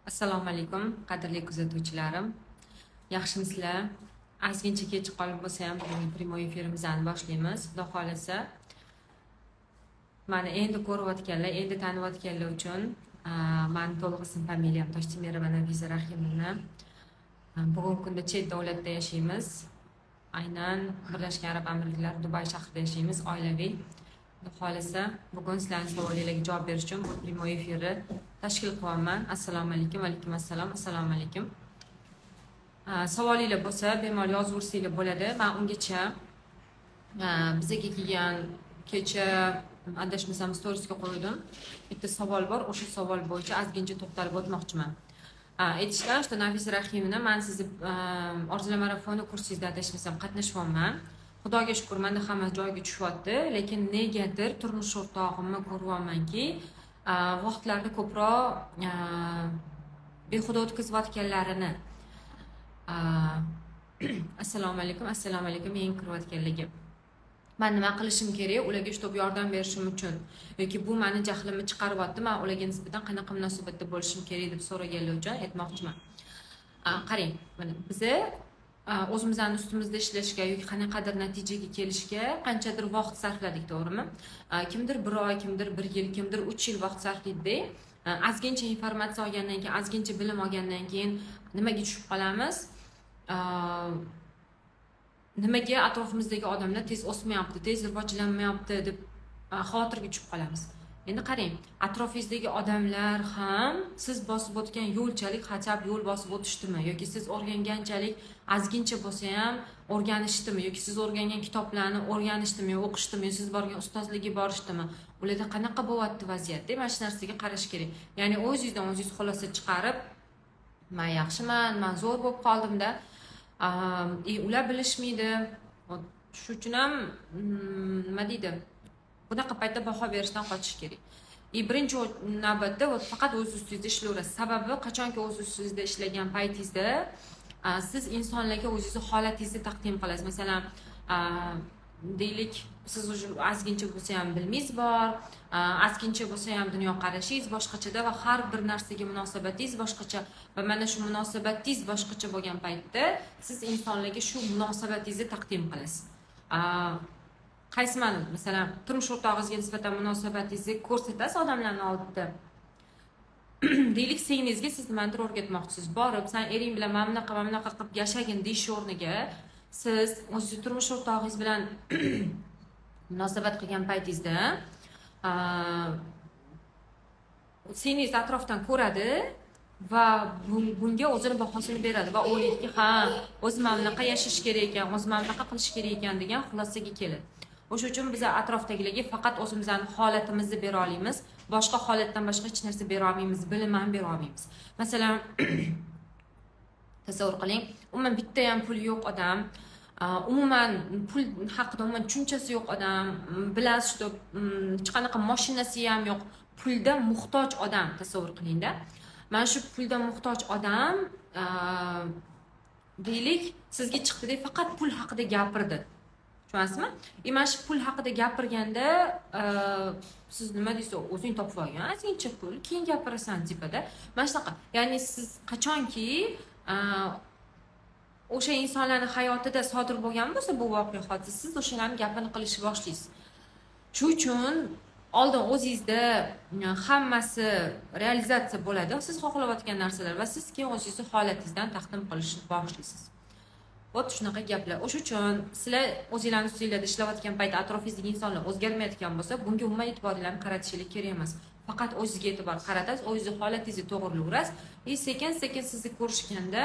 Assalomu alaykum, qadrli kuzatuvchilarim. Yaxshimisizlar? Ozgincha kech qolib bo'lsa ham bugungi prямой efirimizni boshlaymiz. Xudo xolasa, meni endi ko'rayotganlar, endi taniyotganlar uchun meni to'liq ism familiyam Toshtemirova Nafiza Rahimovna. Bugungi kunda chet davlatda yashaymiz. Aynan Birlashgan Arab Amirliklari Dubay shahrida yashaymiz, oilaviy. Xudo xolasa, bugun sizlarning savollaringizga javob berish uchun bu prямой efirni tashkil qilyapman. Assalomu alaykum, alaykum assalom, assalomu alaykum. Savolinglar bo'lsa, bemalol yozaversanglar bo'ladi. Men ungacha bizga kelgan kecha adashmasam storiesga qo'ydim. Bitta savol bor, o'sha savol bo'yicha ozgincha to'xtalib o'tmoqchiman. Aytishgan, что Nafiza Rahimovna, men sizni Orzular marafoni kursingizda adashmasam qatnashyapman. Xudoga shukr, menda hamma joyiga tushyapti, lekin negadir turmush o'rtog'imni ko'ryapmanki, vaqtlarni ko'proq behuda o'tkazayotganlarini. Assalomu alaykum, assalomu alaykum, men kirayotganligi. Men nima qilishim kerak, ularga shu yordam berishim uchun yoki bu meni jahlimni chiqaryapti, men ularga nisbatan qanaqa munosabatda bo'lishim kerak deb so'raganlar uchun aytmoqchiman. Qarang, mana biz o'zimizning ustimizda ishlashga yoki qanaqadir natijaga kelishga qanchadir vaqt sarfladik, to'g'rimi? Kimdir 1 oy, kimdir 1 yil, kimdir 3 yil vaqt sarflaydi. Ozgincha informatsiya olgandan keyin, ozgincha bilim olgandan keyin nimaga tushib qolamiz? Nimaga atrofimizdagi odamlar tez o'smayapti, tez rivojlanmayapti deb xavotirga tushib qolamiz. Endi qarang, atrofingizdagi odamlar ham siz bosib o'tgan yo'lchalik xachab yo'l bosib o'tishdimi yoki siz o'rganganchalik ozgincha bo'lsa ham o'rganishdimi yoki siz o'rgangan kitoblarni o'rganishdimi, o'qishdimi, siz borgan ustozlarga borishdimi? Ularda qanaqa bo'lyapti vaziyat? Mana shu narsaga qarash kerak. Ya'ni o'zingizdan o'zingiz xulosa chiqarib, men yaxshiman, men zo'r bo'lib qoldimda, ular bilishmaydi. Shu uchun ham nima deydi? Bunaqa paytda baho berishdan qochish kerak. Birinchi navbatda faqat o'z ustingizda ishlayverasiz. Sababi qachonki o'z ustingizda ishlagan paytingizda siz insonlarga o'zingizni holatingizni taqdim qilasiz. Masalan, deylik, siz ozgincha bo'lsa ham bilmingiz bor, ozgincha bo'lsa ham dunyoqarashingiz boshqachada va har bir narsaga munosabatingiz boshqacha va mana shu munosabatingiz boshqacha bo'lgan paytda siz insonlarga shu munosabatingizni taqdim qilasiz. Qaysi ma'noda? Masalan, turmush o'rtog'ingizga nisbatan munosabatingizni ko'rsatasiz odamlarning oldida. Deylik, singlingizga siz nimadir o'rgatmoqchisiz. Borib, sen ering bilan mana bunaqa qilib yashagin deyish o'rniga, siz o'zingiz turmush o'rtog'ingiz bilan munosabat qilgan paytingizda singlingiz atrofdan ko'radi va bunga o'zini bahosini beradi va o'ylaydiki, ha, o'zim mana bunaqa yashash kerak ekan, o'zim mana bunaqa qilish kerak ekan degan xulosaga keladi. O'sha uchun biz atrofdagilarga faqat o'zimizning holatimizni bera olamiz, boshqa holatdan boshqa hech narsa bera olmaymiz, bilim ham bera olmaymiz. Masalan, tasavvur qiling, umuman bitta ham pul yo'q odam, umuman pul haqida umuman tushunchasi yo'q odam, bilasiz, hech qanaqa mashinasi ham yo'q, pulda muhtoj odam tasavvur qilingda. Mana shu pulda muhtoj odam deylik, sizga chiqdi-da faqat pul haqida gapirdi. Tushunasizmi? Mana shu pul haqida gapirganda siz nima deysiz? O'zing topib olgan, ozgincha pul, keyin gapirasan tipada. Mana shunaqa. Ya'ni siz qachonki o'sha insonlarning hayotida sodir bo'lgan bo'lsa bu voqea hodisa, siz o'shalarning gapini qilishni boshlaysiz. Shu uchun oldin o'zingizda hammasi realizatsiya bo'ladi, siz xohlayotgan narsalar va siz keyin o'zingizni holatingizdan taqdim qilishni boshlaysiz. Bo't shunaqa gaplar. O'sha uchun sizlar o'zingizlarning ustingizda ishlayotgan payt atrofingizdagi insonlar o'zgarmayotgan bo'lsa, bunga umuman e'tiboringizni qaratishingiz kerak emas. Faqat o'zingizga e'tibor qaratasiz, o'zingizni holatingizni to'g'rilayverasiz. Sekin-sekin sizni ko'rishganda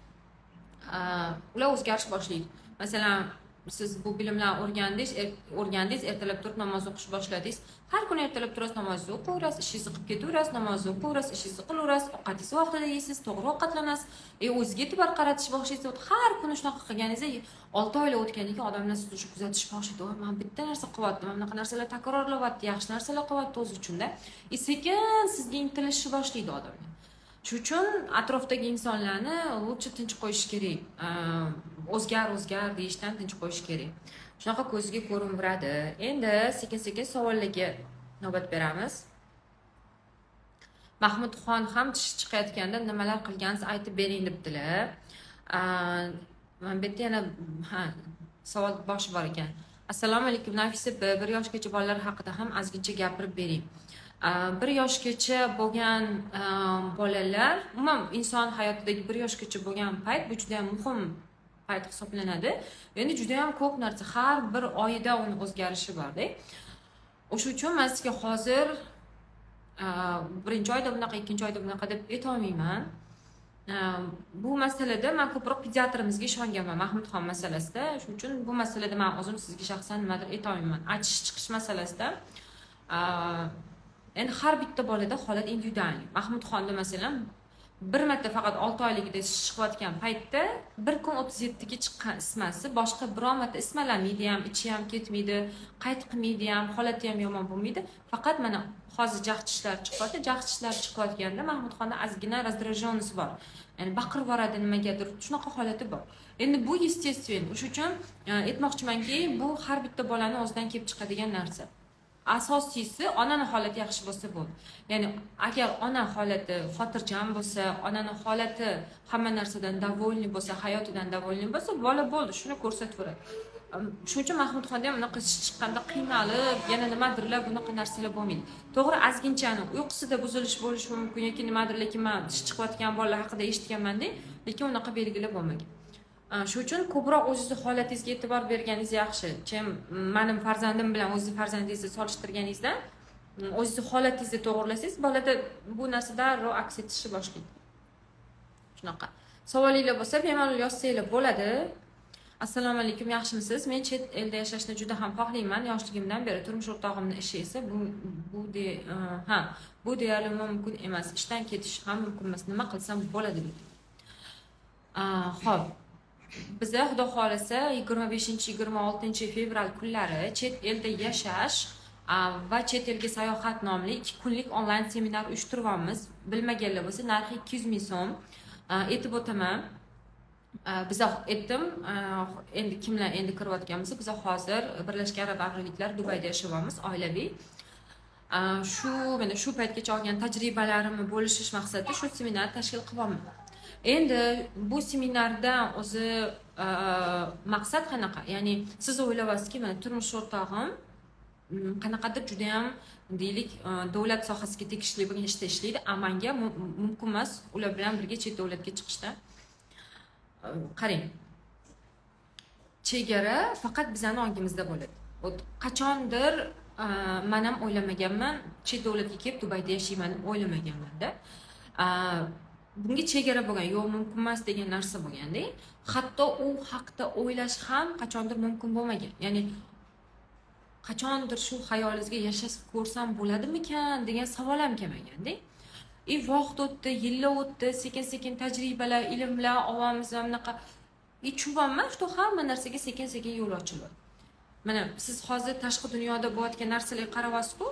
ular o'zgarish boshlaydi. Masalan, siz bu bilimlarni o'rgandingiz, ertalab turib namoz o'qishni boshladingiz. Har kuni ertalab turasiz, namozni o'qiyverasiz, ishingizni qilib ketaverasiz, namozni o'qiyverasiz, ishingizni qilaverasiz, ovqatingizni vaqtida yeysiz, to'g'ri ovqatlanasiz, o'zingizga e'tibor qaratish boshlaysiz. Har kuni shunaqa qilganingizda 6 oylar o'tgandan keyin odamlar sizni shu kuzatish boshlaydi. Men bitta narsa qilyaptim, mana bunaqa narsalar takrorlayapti, yaxshi narsalar qilyapti o'zi uchun-da. Sekin sizga intilishni boshlaydi odamlar. Shu uchun atrofdagi insonlarni lutcha tinch qo'yish kerak. O'zgar deyishdan tinch qo'yish kerak. Shunaqa ko'zga ko'rinadi. Endi sekin-sekin savollarga navbat beramiz. Mahmudxon ham tishi chiqayotganda nimalar qilgansiz aytib bering debdilar. Mana bu yerda yana savol boshi bor ekan. Assalomu alaykum Nafisa, 1 yoshgacha bolalar haqida ham ozgincha gapirib bering. 1 yoshgacha bo'lgan bolalar, umuman inson hayotidagi 1 yoshgacha bo'lgan payt bu juda ham muhim payt hisoblanadi. Endi juda ham ko'p narsa har bir oyida uni o'zgarishi bor-da. O'sha uchun men sizga hozir birinchi oyda bunaqa, ikkinchi oyda bunaqa deb aytolmayman. Bu masalada men ko'proq pediatrimizga ishonganman Mahmudxon masalasida. Shuning uchun bu masalada men o'zim sizga shaxsan nimadir aytolmayman. Achish chiqish masalasida endi har bitta bolada holat individual. Mahmudxonda masalan bir marta faqat 6 oyligida chiqayotgan paytda bir kun 37 ga chiqqan ismasi boshqa biron marta ismalamaydi ham, ichi ham ketmaydi, qayt qilmaydi ham, holati ham yomon bo'lmaydi. Faqat mana hozir jag' tishlar chiqyapti. Jag' tishlar chiqayotganda Mahmudxonda ozgina раздраженность bor. Ya'ni baqirib boradi nimagadir, shunaqa holati bor. Endi bu естественно. O'sha uchun aytmoqchimanki, bu har bitta bolani o'zidan kelib chiqadigan narsa. Asosiysi onani holati yaxshi bo'lsa bo'ldi. Ya'ni agar ona holati xotirjam bo'lsa, onaning holati hamma narsadan довольный bo'lsa, hayotidan довольный bo'lsa, bola bo'ldi, shuni ko'rsataveradi. Shuning uchun Mahmudxonda ham unaqa chiqqanda qiynalib, yana nimadirlar bunaqa narsalar bo'lmaydi. To'g'ri, ozginchani uyqusida buzilish bo'lishi mumkin yoki nimadir, lekin men tish chiqayotgan bolalar haqida eshitganman-da, lekin unaqa belgilar bo'lmagan. Shuning uchun ko'proq o'zingiz holatingizga e'tibor berganingiz yaxshi. Chem mening farzandim bilan o'zingiz farzandingizni solishtirganingizda, o'zingiz holatingizni to'g'irlasangiz, bolada bu narsa darrov aks etishni boshlaydi. Shunaqa. Savolinglar bo'lsa, bemalol yozsanglar bo'ladi. Assalomu alaykum, yaxshimisiz? Men chet elda yashashni juda ham xohlayman. Yoshligimdan beri turmush o'rtog'imning ishi esa bu deyarli mumkin emas. Ishdan ketish ham mumkin emas. Nima qilsam bo'ladi dedi. Xo'p. Biza xudo xolasa 25-26 fevral kunlari chet elda yashash va chet elga sayohat nomli 2 kunlik onlayn seminar uyushtiryapmiz. Bilmaganlar bo'lsa, narxi 200 ming so'm. Aytib o'taman. Biza aytdim, endi kimlar endi kiryotgan bo'lsa, biza hozir Birlashgan Arab Amirliklari Dubayda yashayapmiz, oilaviy. Mana shu paytgacha olgan tajribalarimni bo'lishish maqsadida shu seminarni tashkil qilyapman. Endi bu seminardan o'zi maqsad qanaqa? Ya'ni siz o'ylayapsizki, mana turmush o'rtog'im qanaqadir juda ham deylik davlat sohasiga tegishli bo'lgan ishda ishlaydi, menga mumkin emas ular bilan birga chet davlatga chiqishda. Qarang. Chegara faqat bizning ongimizda bo'ladi. Qachondir men ham o'ylamaganman, chet davlatga kelib Dubayda yashayman deb o'ylamaganman-da. Bunga chegara bo'lgan, yo'q mumkin emas degan narsa bo'lganda, hatto u haqda o'ylash ham qachondir mumkin bo'lmagan. Ya'ni qachondir shu xayolingizga yashab ko'rsam bo'ladimikan degan savol ham kelmagan-da. Vaqt o'tdi, yillar o'tdi, sekin-sekin tajribalar, ilmlar olamiz va bunaqa tushunmayman, shu hamma narsaga sekin-sekin yo'l ochiladi. Mana siz hozir tashqi dunyoda bo'layotgan narsalarga qarayapsiz-ku,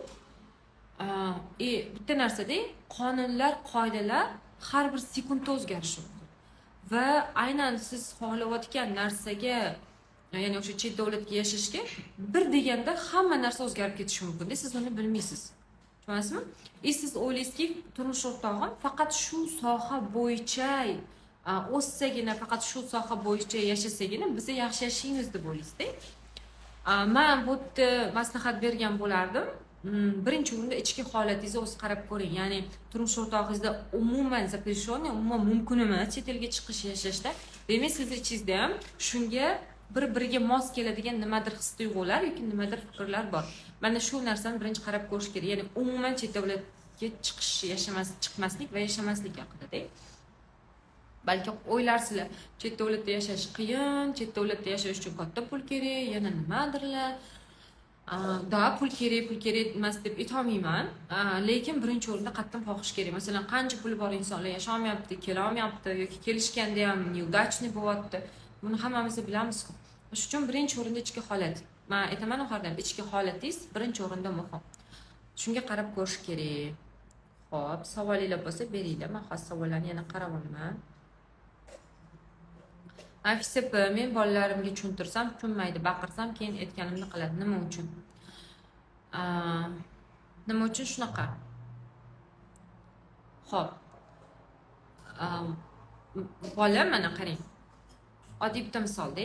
bitta narsada qonunlar, qoidalar har bir sekundda o'zgarishi mumkin. Va aynan siz xohlayotgan narsaga, ya'ni o'sha chet davlatga yashashga bir deganda hamma narsa o'zgarib ketishi mumkin. Siz uni bilmaysiz. Tushunasizmi? Siz o'ylaysizki, turmush o'rtog'im faqat shu soha bo'yicha o'ssagina, faqat shu soha bo'yicha yashasagina biz yaxshi yashaymiz deb o'ylaysizda. Men bu yerda maslahat bergan bo'lardim. Birinchi o'rinda ichki holatingizni o'z qarab ko'ring. Ya'ni turmush o'rtog'ingizda umuman zapreshoniy, umuman mumkin emas chet elga chiqish yashashda. Demak, siz ichingizda ham shunga bir-biriga mos keladigan nimadir his-tuyg'ular yoki nimadir fikrlar bor. Mana shu narsani birinchi qarab ko'rish kerak. Ya'ni umuman chet davlatga chiqmaslik va yashamaslik haqida-da. Balki o'ylarsizlar, chet davlatda yashash qiyin, chet davlatda yashash uchun katta pul kerak, yana nimadirlar. Pul kerak emas deb aytolmayman, lekin birinchi o'rinda qattiq xohish kerak. Masalan, qancha puli bor insonlar yashay olmayapti, kela olmayapti yoki kelishganda ham неудачный bo'lyapti. Buni hammamiz bilamiz-ku. Shuning uchun birinchi o'rinda ichki holat. Men aytaman oxirdan, ichki holatingiz birinchi o'rinda muhim. Shunga qarab ko'rish kerak. Xo'p, savolinglar bo'lsa beringlar. Men hozir savollarni yana qarayapman. Nafisa, men bolalarimga tushuntirsam, tushunmaydi, baqirsam keyin aytganimni qiladi. Nima uchun? Nima uchun shunaqa? Xo'p. Bola mana qarang. Oddiy bitta misolda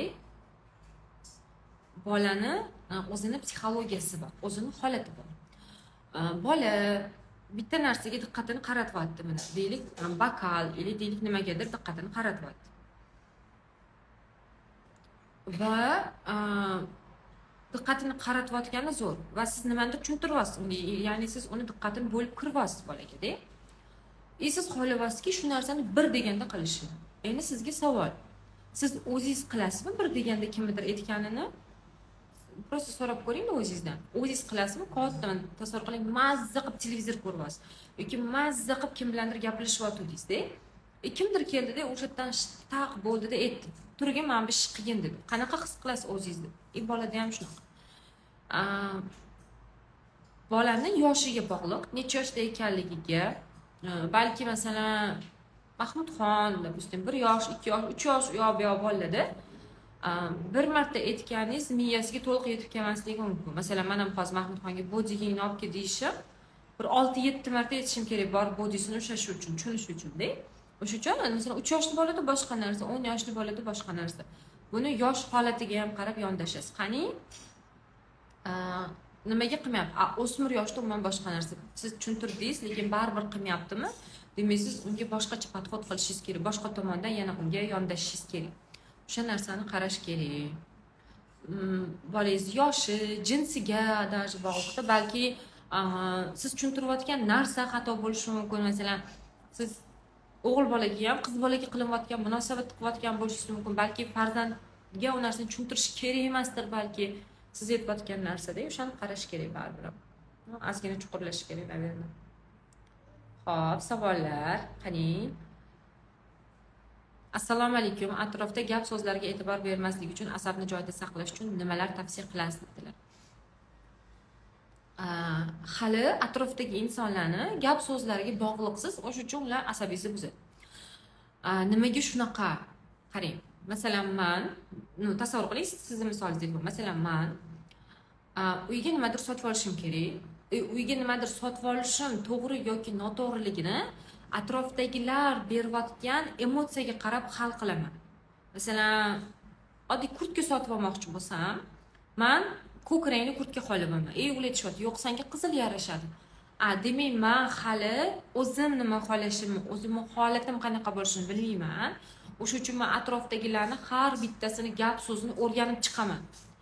bolani o'zini psixologiyasi bor, o'zini holati bor. Bola bitta narsaga diqqatini qaratyapti, mana deylik, vokal yoki deylik nimagadir diqqatini qaratyapti. Va diqqatini qaratayotgani zo'r va siz nimanidir tushuntiryapsiz unga, ya'ni siz uni diqqatini bo'lib kiryapsiz bolaga-da. Siz xohlayapsizki shu narsani bir deganda qilishini. Endi sizga savol. Siz o'zingiz qilasizmi bir deganda kimnidir aytganini? Prosta so'rab ko'ring o'zingizdan. O'zingiz qilasizmi? Qo'yatdan tasavvur qiling, mazza qilib televizor ko'ryapsiz yoki mazza qilib kim bilandir gaplashyapsiz-da. Kimdir keldida o'sha yerdan taq bo'ldida aytdi. Turga men bir ish qilgin dedi. Qanaqa his qilasiz o'zingizni? Bolada ham shunaqa. Bolani yoshiga bog'liq, necha yoshda ekanligiga, balki masalan Mahmudxon, допустим, 1 yosh, 2 yosh, 3 yosh u yoq bu yoq bolada bir marta aytganingiz miyasiga to'liq yetib kelmasligi mumkin. Masalan, men ham hozir Mahmudxonga bodigingni olib kel deyishim, bir 6-7 marta aytishim kerak bor bodisini ushlash uchun, tushunish uchun-da. O'sha uchun masalan 3 yoshli bolada boshqa narsa, 10 yoshli bolada boshqa narsa. Buni yosh holatiga ham qarab yondashasiz. Qani nimaga qilmayapti? O'smir yoshda umuman boshqa narsa. Siz tushuntirdingiz, lekin baribir qilmayaptimi? Demak, siz unga boshqacha podxod qilishingiz kerak. Boshqa tomondan yana unga yondashishingiz kerak. O'sha narsani qarash kerak. Bolangiz yoshi, jinsiga даже bog'liqda, balki siz tushuntirayotgan narsa xato bo'lishi mumkin. Masalan, siz o'g'il bolaga ham qiz bolaga qilinayotgan munosabat qilayotgan bo'lishingiz mumkin. Balki farzandga u narsani tushuntirish kerak emasdir, balki siz aytayotgan narsada o'shani qarash kerak baribir. Ozgina chuqurlash kerak naверное. Xo'p, savollar, qani. Assalomu alaykum. Atrofda gap so'zlarga e'tibor bermaslik uchun asabni joyida saqlash uchun nimalar tavsiya qilasiz dedilar. Hali atrofdagi insonlarni gap so'zlariga bog'liqsiz, o'sha uchun ular asabingizni buzadi. Nimaga shunaqa? Qarang. Masalan, men, tasavvur qiling, sizning misolingizdek. Masalan, men uyga nimadir sotib olishim kerak. Uyga nimadir sotib olishim to'g'ri yoki noto'g'riligini atrofdagilar berayotgan emotsiyaga qarab hal qilaman. Masalan, oddiy kurtka sotib olmoqchi bo'lsam, men ko'k rangli kurtka xohlamayman. Ular aytishyapti, yo'q, senga qizil yarashadi. Demak, men hali o'zim nima xohlashimni, o'zimning holatim qanaqa bo'lishini bilmayman. O'sha uchun men atrofdagilarni har bittasini gap so'zini o'rganib chiqaman.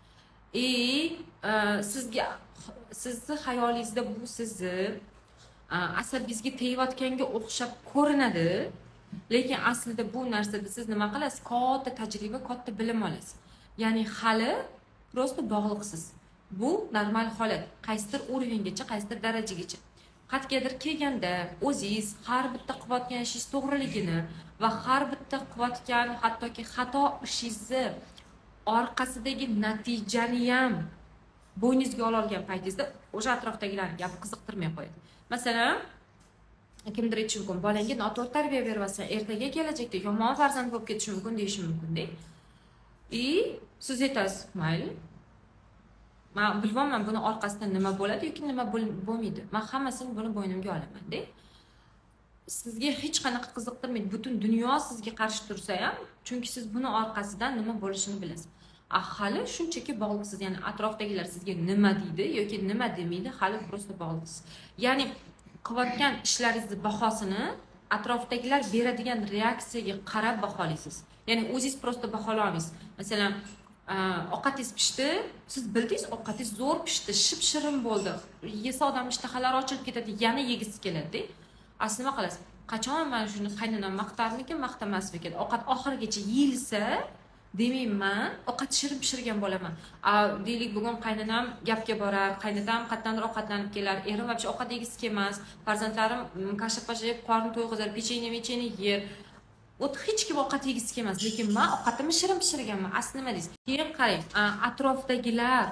Sizni xayolingizda bu sizni asabingizga tegayotganga o'xshab ko'rinadi, lekin aslida bu narsada siz nima qilasiz? Katta tajriba, katta bilim olasiz. Ya'ni hali prosta bog'liqsiz. Bu normal holat. Qaysidir o'ringacha, qaysidir darajagacha. Qatgadir kelganda o'zingiz har bitta qilayotgan ishingiz to'g'riligini va har bitta qilayotgan hattoki xato ishingizni orqasidagi natijani ham bo'yningizga olgan paytingizda o'sha atrofdagilarning gapi qiziqtirmay qo'yadi. Masalan, kimdir aytishi mumkin, bolangga noto'g'ri tarbiya beribsan, ertaga kelajakda yomon farzand bo'lib ketishi mumkin deyishi mumkin-da. Siz aytasiz, mayli. Men bilmayman buni orqasidan nima bo'ladi yoki nima bo'lmaydi. Men hammasini buni bo'ynimga olaman-da. Sizga hech qanaqa qiziqtirmaydi. Butun dunyo sizga qarshi tursa ham, chunki siz buni orqasidan nima bo'lishini bilasiz. Hali shunchaki bog'liqsiz, ya'ni atrofdagilar sizga nima deydi yoki nima demaydi, hali prosta bog'liqsiz. Ya'ni qilayotgan ishlaringizni bahosini atrofdagilar beradigan reaksiyaga qarab baholaysiz. Ya'ni o'zingiz prosta baholaysiz. Masalan, ovqatingiz pishdi, siz bildingiz ovqatingiz zo'r pishdi, ship-shirin bo'ldi. Yesa odam ishtahalari ochilib ketadi, yana yegisi keladi. Aslida nima qilasiz? Qachon men shuni qaynonam maqtarmikin, maqtamasmikin? Ovqat oxirigacha yeyilsa, demayman, ovqat shirin pishirgan bo'laman. Deylik, bugun qaynonam gapga borar, qaynotam qatdandir ovqatlanib kelar, erim vobshe ovqat yegisi kelmas, farzandlarim kasha-pasha yeb qorni to'yg'izar, pechene yer. Hech kim ovqat yegisi kelmas, lekin men ovqatimni shirin pishirganman. Asli nima deysiz? Keyin qarang, atrofdagilar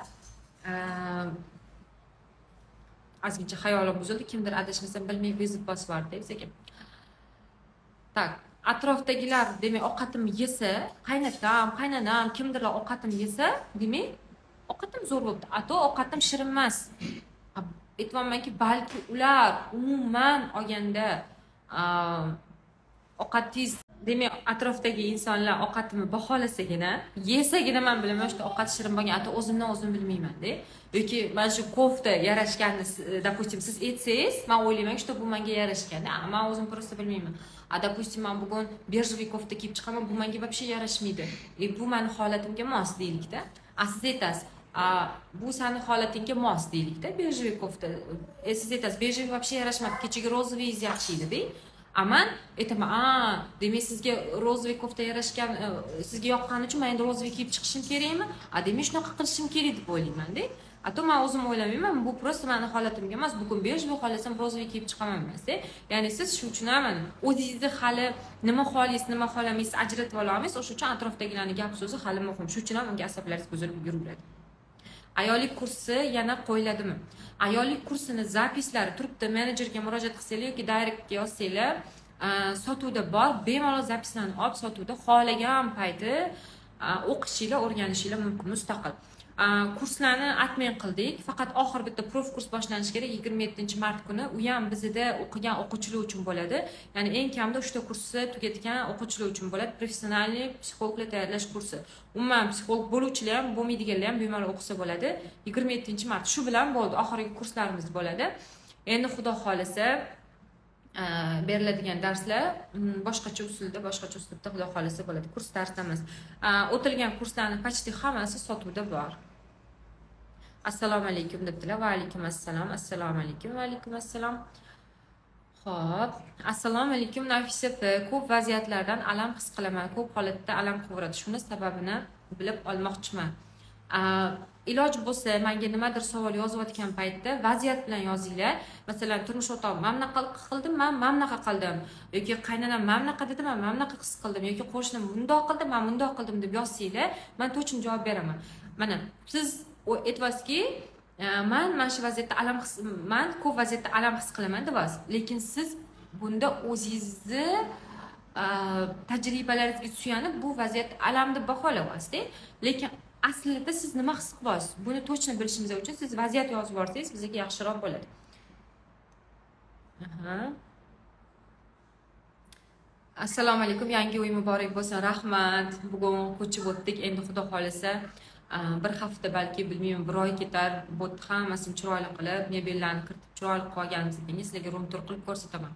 ozgincha xayolim buzildi, kimdir adashmasam bilmay bezib bosib yubordi sekin. Tak, atrofdagilar demak ovqatimni yesa, qaynonam, kimdirlar ovqatimni yesa, demak ovqatim zo'r bo'libdi. Ato ovqatim shirin emas. Aytmaymanki, balki ular umuman olganda ovqatingiz, demak atrofdagi insonlar ovqatimni baholasagina, yesagina men bilaman shu ovqat shirin bo'lgan, hatto o'zimdan o'zim bilmayman-da. Yoki mana shu kofta yarashganini, допустим, siz aytsangiz, men o'ylaymanki, shu bu menga yarashgan. Men o'zim просто bilmayman. Допустим, men bugun bejevый kofta kiyib chiqaman, bu menga вообще yarashmaydi. Bu meni holatimga mos deylikda. Siz aytasiz, bu seni holatingga mos deylikda, bejevый kofta. Siz aytasiz, bejevый вообще yarashmadi, kechagi rozовый yaxshi edi-da. Aman aytaman, demak sizga rozовый kofta yarashgan, sizga yoqqani uchun men endi rozовый kiyib chiqishim kerakmi? Demak shunaqa qilishim kerak deb o'ylayman-da. Hatto men o'zim o'ylamayman, bu просто meni holatimga emas, bugun bejevый xohlasam rozовый kiyib chiqaman emas-da. Ya'ni siz shu uchun ham o'zingizni hali nima xohlaysiz, nima xohlamaysiz ajratib ola olmaysiz, o'sha uchun atrofdagilarning gap so'zi hali muhim. Shu uchun ham unga asablaringiz buzilib yuraveradi. Ayollik kursi yana qo'yiladimi? Ayollik kursini zapislari turibdi, menejerga murojaat qilsanglar yoki direktga yozsanglar, sotuvda bor, bemalol zapislarni olib sotuvda xohlagan payti o'qishinglar, o'rganishinglar mumkin mustaqil. Kurslarni admin qildik. Faqat oxir bitta prof kurs boshlanishi kerak 27-mart kuni. U ham bizda o'qigan o'quvchilar uchun bo'ladi. Ya'ni eng kamida 3 ta kursni tugatgan o'quvchilar uchun bo'ladi. Professional psixologlar tayyorlash kursi. Umuman psixolog bo'luvchilar ham, bo'lmaydiganlar ham bemalol o'qisa bo'ladi. 27-mart shu bilan bo'ldi. Oxirgi kurslarimiz bo'ladi. Endi xudo xolasa beriladigan darslar boshqacha usulda, boshqacha uslubda xudo xolasa bo'ladi. Kurs darsda emas. O'tilgan kurslarning почти hammasi sotuvda bor. Assalomu alaykum debdilar. Va alaykum assalom. Assalomu alaykum. Va alaykum assalom. Xo'p, assalomu alaykum Nafisa opa. Ko'p vaziyatlardan alam his qilaman. Ko'p holatda alam qilaveradi. Shuni sababini bilib olmoqchiman. Iloj bo'lsa, menga nimadir savol yozayotgan paytda vaziyat bilan yozinglar. Masalan, turmush o'rtog'im mana bunaqa qildim, men mana bunaqa qildim. Yoki qaynonam mana bunaqa dedi, men mana bunaqa his qildim. Yoki qo'shnim bundoq qildi, men bundoq qildim deb yozsanglar, men to'g'ri javob beraman. Mana siz aytyapsizki, men shu vaziyatda men ko'p vaziyatda alam his qilaman deyapsiz. Lekin siz bunda o'zingizni tajribalaringizga suyanib bu vaziyatda alam deb baholayapsiz. Lekin aslida siz nima his qilyapsiz? Buni to'g'ri bilishimiz uchun siz vaziyat yozib borsangiz bizga yaxshiroq bo'ladi. Assalomu alaykum, yangi uy muborak bo'lsin. Rahmat. Bugun ko'chib o'tdik. Endi xudo xolasa bir hafta balki bilmayman, bir oy ketar. Bo'tni hammasini chiroyli qilib, mebellarni kiritib chiroyli qilganimizdan keyin sizlarga room tour qilib ko'rsataman.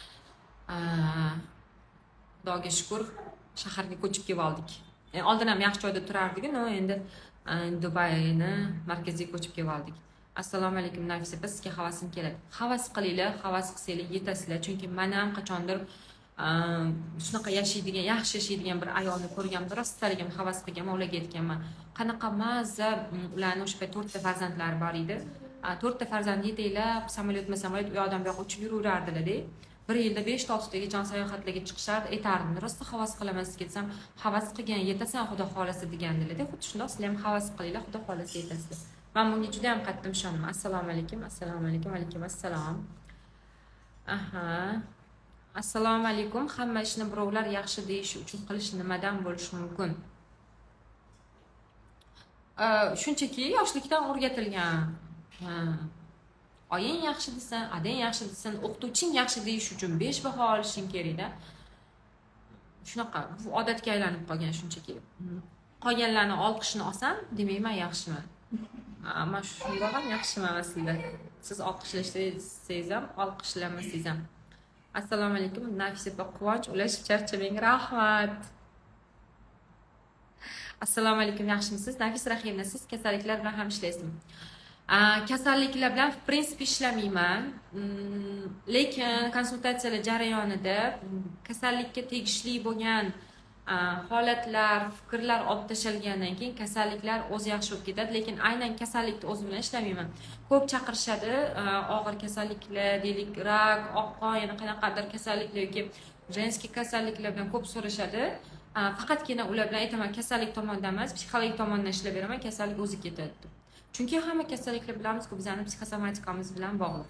Xudoga shukr, shaharga ko'chib kelib oldik. Oldin ham yaxshi joyda turardik, endi Dubayni markaziga ko'chib kelib oldik. Assalomu alaykum Nafisa opa, sizga havasim keladi. Havas qilinglar, havas qilsanglar yetasizlar. Chunki men ham qachondir shunaqa yashaydigan, yaxshi yashaydigan bir ayolni ko'rganimda rost istalgan, havas qilganman, ularga aytganman. Qanaqa mazza, ularning o'sha payt 4 ta farzandlari bor edi. 4 ta farzand yetaklar, samolyot u yoqdan bu yoqqa uchib yuraverdilar-da. Bir yilda 5-6 taga jon sayohatlarga chiqishardi, aytardim. Rost havas qilaman sizga desam, havas qilgan yetasan xudo xolasa degandilar-da. Xuddi shunday sizlar ham havas qilinglar, xudo xolasa yetasizlar. Men bunga juda ham qattiq ishonaman. Assalomu alaykum, assalomu alaykum, alaykum assalom. Assalomu alaykum. Hamma ishni birovlar yaxshi deyish uchun qilish nimadan bo'lishi mumkin? Shunchaki yoshlikdan o'rgatilgan. Oying yaxshi desan, adang yaxshi desan, o'qituvching yaxshi deyish uchun 5 baho olishing kerak-da. Shunaqa, bu odatga aylanib qolgan shunchaki. Qolganlarning olqishini olsam, demak men yaxshiman. Men shundoq ham yaxshiman aslida. Siz olqishlasangiz ham, olqishlamasangiz ham. Assalomu alaykum Nafisa opa, quvonch ulashib charchamang, rahmat. Assalomu alaykum, yaxshimisiz? Nafisa Rahimna, siz kasalliklar bilan ham ishlaysizmi? Kasalliklar bilan в принципе ishlamayman. Lekin konsultatsiyalar jarayonida kasallikka tegishli bo'lgan holatlar, fikrlar olib tashalgandan keyin kasalliklar o'zi yaxshi bo'lib ketadi, lekin aynan kasallikni o'zi bilan ishlamayman. Ko'p chaqirishadi, og'ir kasalliklar, deylik, rak, oq qon, yana qanaqadir kasalliklar yoki jenskiy kasalliklar bilan ko'p so'rashadi. Faqatgina ular bilan aytaman, kasallik tomonidan emas, psixologik tomondan ishlab beraman, kasallik o'zi ketadi. Chunki hamma kasalliklar bilamiz-ku, bizning psixosomatikamiz bilan bog'liq.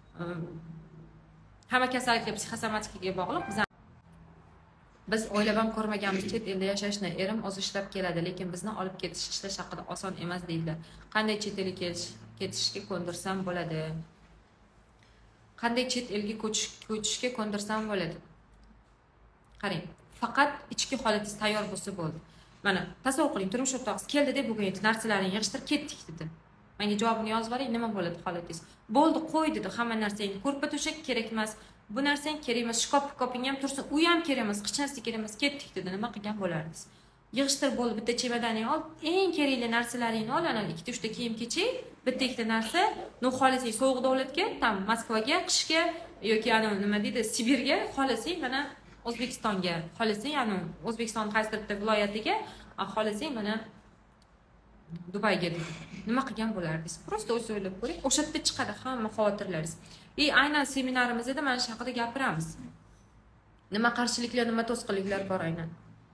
Hamma kasalliklar psixosomatikaga bog'liq. Biz o'ylab ham ko'rmaganmiz, chet elda yashashni. Erim o'zi ishlab keladi, lekin bizni olib ketish, ishlash haqida oson emas deydilar. Qanday chet elga ketishga ko'ndirsam bo'ladi? qanday chet elga ko'chishga ko'ndirsam bo'ladi. Qarang, faqat ichki holatingiz tayyor bo'lsa bo'ldi. Mana tasavvur qiling, turmush o'rtog'ingiz keldida bugun narsalarini yig'ishtirib ketdik dedi. Menga javobini yozib yuboring, nima bo'ladi holatingiz? Bo'ldi, qo'y dedi, hamma narsangni. Ko'rpa to'shak kerak emas. Bu narsang kerak emas, shkop-koping ham tursin, u ham kerak emas, hech narsa kerak emas, ketdik dedi. Nima qilgan bo'lardingiz? Yig'ishtirib bo'ldi, bitta chemodaningni ol, eng kerakli narsalaringni ol, ana 2-3 ta kiyim-kechak, bitta-ikkita narsa, no xohlasang sovuq davlatga, tam Moskvaga, qishga yoki ana nima deydi, Sibirga, xohlasang mana O'zbekistonga, xohlasang ana O'zbekiston qaysidir bitta viloyatiga, xohlasang mana Dubayga dedi. Nima qilgan bo'lardingiz? Prosta o'zingiz o'ylab ko'ring. O'sha yerda chiqadi hamma xavotirlaringiz. Aynan seminarimizda mana shu haqida gapiramiz. Nima qarshiliklar, nima to'sqinliklar bor aynan.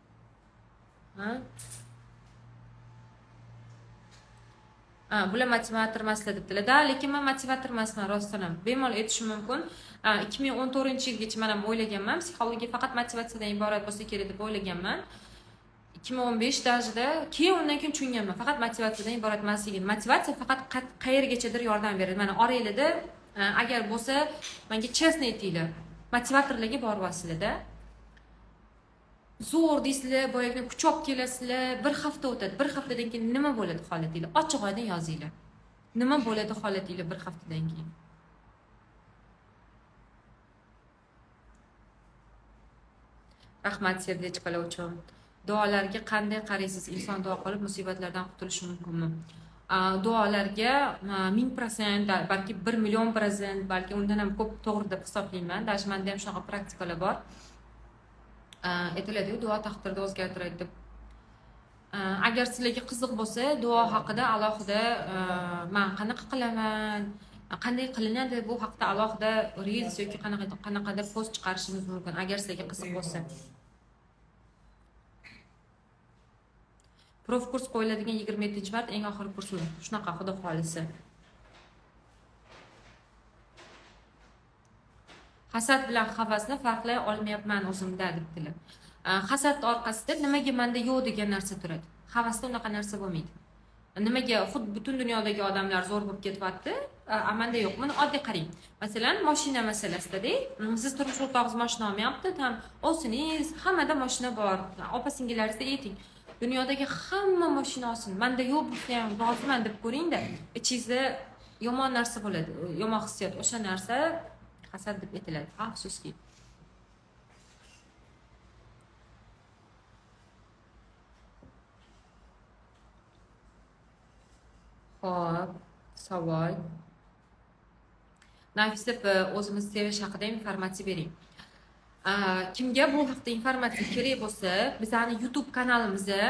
Bular motivator emaslar debdilar. Da, lekin men motivator emasman, rostdan ham. Bemalol aytishim mumkin. 2014-yilgacha men ham o'ylaganman, psixologiya faqat motivatsiyadan iborat bo'lsa kerak deb o'ylaganman. 2015 darajada, keyin undan keyin tushunganman, faqat motivatsiyadan iborat emasligini. Motivatsiya faqat qayergachadir yordam beradi. Mana oranglarda agar bo'lsa, menga chestni aytinglar. Motivatorlarga borib olasizlar-da. Zo'r deysizlar, boyagina kuch olib kelasizlar, bir hafta o'tadi. Bir haftadan keyin nima bo'ladi holatinglar? Ochiq oydin yozinglar. Nima bo'ladi holatinglar bir haftadan keyin? Rahmat serdeçkalar uchun. Duolarga qanday qaraysiz? Inson duo qilib musibatlardan qutulishi mumkinmi? Duolarga 1000%, balki 1 million%, balki undan ham ko'p to'g'ri deb hisoblayman. Даже menda ham shunaqa praktikalar bor. Aytiladi-ku, duo taqdirni o'zgartiradi deb. Agar sizlarga qiziq bo'lsa, duo haqida alohida men qanaqa qilaman, qanday qilinadi bu haqida alohida reels yoki qanaqadir post chiqarishimiz mumkin, agar sizlarga qiziq bo'lsa. Prof kurs qo'yiladigan 27-mart eng oxirgi kursimiz. Shunaqa, xudo xolisa. Hasad bilan havasni farqlay olmayapman o'zimda debdilar. Hasad orqasida nimaga menda yo'q degan narsa turadi. Havasda unaqa narsa bo'lmaydi. Nimaga xuddi butun dunyodagi odamlar zo'r bo'lib ketyapti, amanda yo'q. Mana oddiy qarang. Masalan, mashina masalasida-da, siz turmush o'rtog'ingiz mashina olmayapti, tam o'zingiz hammada mashina bor. Opa-singillaringizga ayting. Dunyodagi hamma mashina olsin. Menda yo'q bo'lsa ham roziman deb ko'ring-da. Ichingizda yomon narsa bo'ladi, yomon hissiyot. O'sha narsa hasad deb aytiladi. Afsuski. Xo'p, savol. Nafis deb o'zimiz sevish haqida informatsiya bering. Kimga bu haqda informatsiya kerak bo'lsa, bizning YouTube kanalimizda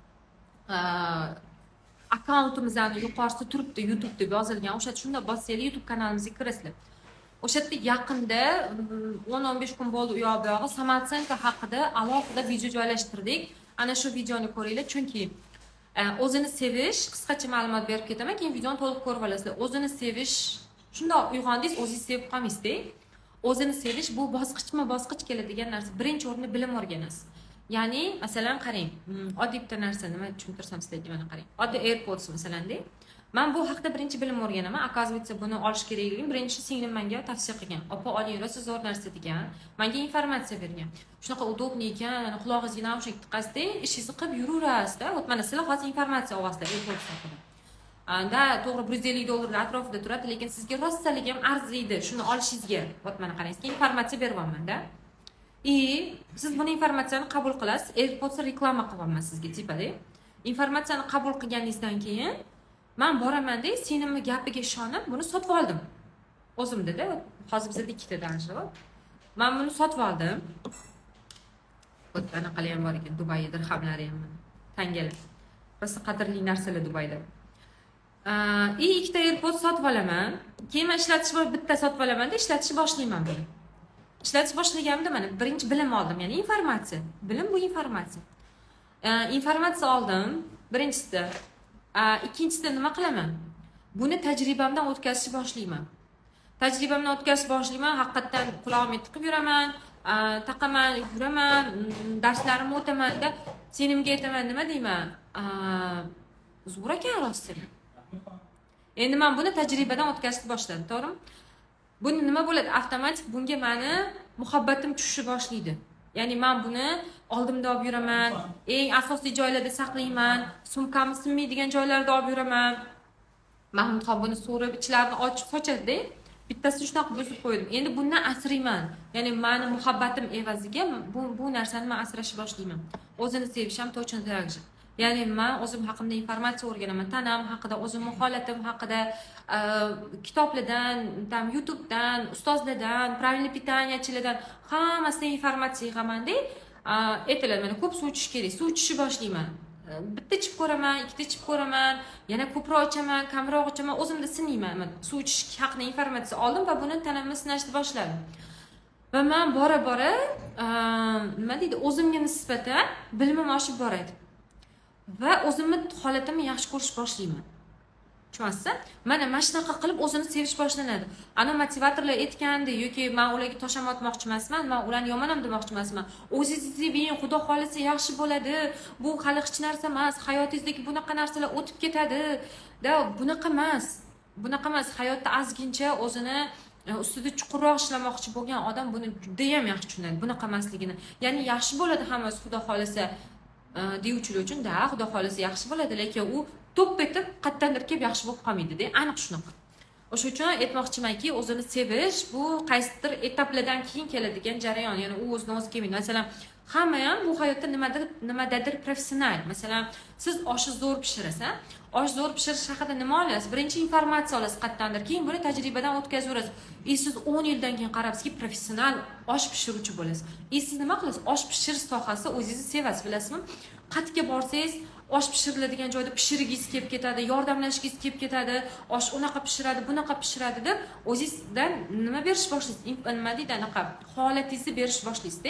akkauntimizni yuqorisida turibdi, YouTube deb yozilgan. O'sha shunda bossanglar YouTube kanalimizga kirasizlar. O'sha yerda yaqinda 10-15 kun bo'ldi u yoq bu yog'i Samarqand haqida alohida video joylashtirdik. Ana shu videoni ko'ringlar, chunki o'zini sevish, qisqacha ma'lumot berib ketaman, keyin videoni to'liq ko'rib olasizlar. O'zini sevish, shundoq uyg'ondingiz, o'zingizni sevib qolmaysizda. O'zini sevish bu bosqichma-bosqich keladigan narsa. Birinchi o'rinda bilim o'rganasiz. Ya'ni, masalan, qarang, oddiy bitta narsa nima tushuntirsam sizlarga mana qarang. Oddiy AirPods masalan-da. Men bu haqda birinchi bilim o'rganaman. Akazivitsa buni olish kerakligini birinchi singlim menga tavsiya qilgan. Opa, oling, rosa zo'r narsa degan. Menga informatsiya bergan. Shunaqa udobniy ekan, qulog'ingizga naushnik tiqasizda, ishingizni qilib yuraverasizda. Ot mana sizlar hozir informatsiya olasizlar AirPods haqida. Da to'g'ri $150 atrofida turadi, lekin sizga rostalik ham arziydi shuni olishingizga. Ot mana qarang, sizga informatsiya beryapman-da. Siz buni informatsiyani qabul qilasiz. AirPods reklama qilyapman sizga tepada. Informatsiyani qabul qilganingizdan keyin men boraman-da, senimni gapiga ishonib buni sotib oldim. O'zimda-da, hozir bizda ikkita danjir. Men buni sotib oldim. Ot anaqalar ham bor ekan, Dubai dirhamlari ham, tangalar. Rosa qadrli narsalar Dubayda. Ikkita AirPods sotib olaman. Keyin men ishlatishni bitta sotib olaman-da, ishlatishni boshlayman buni. Ishlatish boshlaganimda mana birinchi bilim oldim, ya'ni informatsiya. Bilim bu informatsiya. Informatsiya oldim birinchisida. Ikkinchisida nima qilaman? Buni tajribamdan o'tkazishni boshlayman. Tajribamdan o'tkazishni boshlayman, haqiqatan qulog'imga tiqib yuraman, taqaman, yuraman, darslarimni o'taman-da, senimga aytaman, nima deyman? Zo'r ekan rostdan. Endi men buni tajribadan o'tkazishni boshladim, to'g'rimi? buni nima bo'ladi? Avtomatik bunga meni muhabbatim tusha boshlaydi. Ya'ni men buni oldimda olib yuraman, eng asosiy joylarda saqlayman, sumkamni sinmaydigan joylarda olib yuraman. Mahmud xon buni so'rib ichlarini ochib sochadi-da. Bittasini shunaqa buzib qo'ydim. Endi bundan asrayman. Ya'ni meni muhabbatim evaziga bu narsani men asrashni boshlayman. O'zini sevish ham точно так же. Ya'ni men o'zim haqimda informatsiya o'rganaman, tanam haqida, o'zimning holatim haqida, kitoblardan, tam YouTubedan, ustozlardan, правильный питаниyachilardan hammasidan informatsiya yig'aman-da. Aytiladi, mana ko'p suv ichish kerak. Suv ichishni boshlayman. Bitta ichib ko'raman, ikkita ichib ko'raman, yana ko'proq ichaman, kamroq ichaman, o'zimda sinayman. Suv ichish haqida informatsiya oldim va buni tanamni sinashni boshladim. Va men bora-bora nima deydi, o'zimga nisbatan bilimim oshib boradi. Va o'zimni holatimni yaxshi ko'rish boshlayman. Tushunasizmi? Mana shunaqa qilib o'zini sevish boshlanadi. Ana motivatorlar aytganda yoki men ularga tosham otmoqchi emasman, men ularni yomon ham demoqchi emasman. O'zingizni seving, Xudo xolisa yaxshi bo'ladi. Bu hali hech narsa emas. Hayotingizdagi bunaqa narsalar o'tib ketadi. Bunaqa emas. Bunaqa emas. Hayotda azgincha o'zini ustida chuqurroq ishlamoqchi bo'lgan odam buni juda ham yaxshi tushunadi. Bunaqa emasligini. Ya'ni yaxshi bo'ladi hammasi Xudo xolisa deyuvchilar uchun da Xudo xolisa yaxshi bo'ladi, lekin u to'p etib qattandir kelib yaxshi bo'lib qolmaydi-da, aniq shunaqa. O'sha uchun aytmoqchimanki, o'zini sevish bu qaysidir etaplardan keyin keladigan jarayon. Ya'ni u o'zidan o'zi kelmaydi. Masalan, hamma ham bu hayotda nimadadir professional. Masalan, siz oshni zo'r pishirasiz. Osh zo'r pishirish haqida nima olasiz? Birinchi informatsiya olasiz qattandir, keyin buni tajribadan o'tkazaverasiz. Siz 10 yildan keyin qarabsizki, professional osh pishiruvchi bo'lasiz. Siz nima qilasiz? Osh pishirish sohasida o'zingizni sevasiz, bilasizmi? Qayerga borsangiz, osh pishiriladigan joyda pishirigingiz kelib ketadi, yordamlashingiz kelib ketadi, osh unaqa pishiradi, bunaqa pishiradi deb o'zingizdan nima berish boshlaysiz? Nima deydi, anaqa holatingizni berish boshlaysiz-da.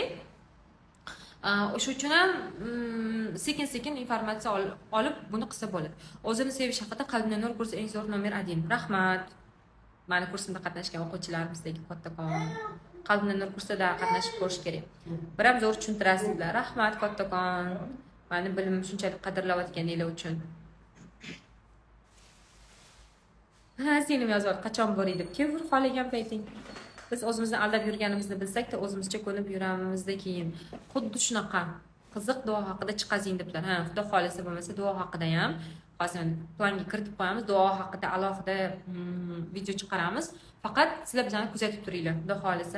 O'sha uchun ham sekin-sekin informatsiya olib buni qilsa bo'ladi. O'zini sevish haqida Qalbni nur kursi eng zo'r nomer 1. Rahmat. Meni kursimda qatnashgan o'quvchilarimizdagi kattakon. Qalbni nur kursida qatnashib ko'rish kerak. Bir ham zo'r tushuntirasizlar. Rahmat kattakon. Meni bilimimni shunchalik qadrlayotganinglar uchun. Singlim yozyapti, qachon boray deb. Kim xohlagan payting. Biz o'zimizni aldab yurganimizni bilsak-da, o'zimizcha ko'nib yuramizda keyin. Xuddi shunaqa qiziq duo haqida chiqazing deblar. Xudo xolisa bo'lmasa duo haqida ham hozir planga kiritib qo'yamiz. Duo haqida alohida video chiqaramiz. Faqat sizlar bizani kuzatib turinglar. Xudo xolisa.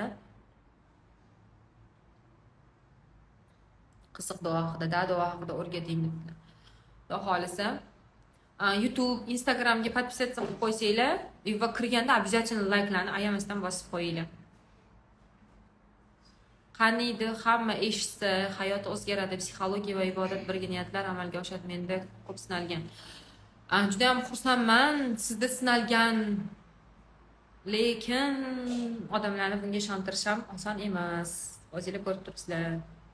Qiziq duo haqida o'rgating deblar. Xudo xolisa. YouTube, Instagramga podpisatsiya qilib qo'ysanglar va kirganda обязательно layklarni ayamasdan bosib qo'yinglar. Qaniydi hamma eshitsa, hayot o'zgaradi, psixologiya va ibodat birga niyatlar amalga oshadi. Menda ko'p sinalgan. Juda ham xursandman, sizda sinalgan. Lekin odamlarni bunga ishontirish ham oson emas. O'zingizlar ko'rib turibsizlar.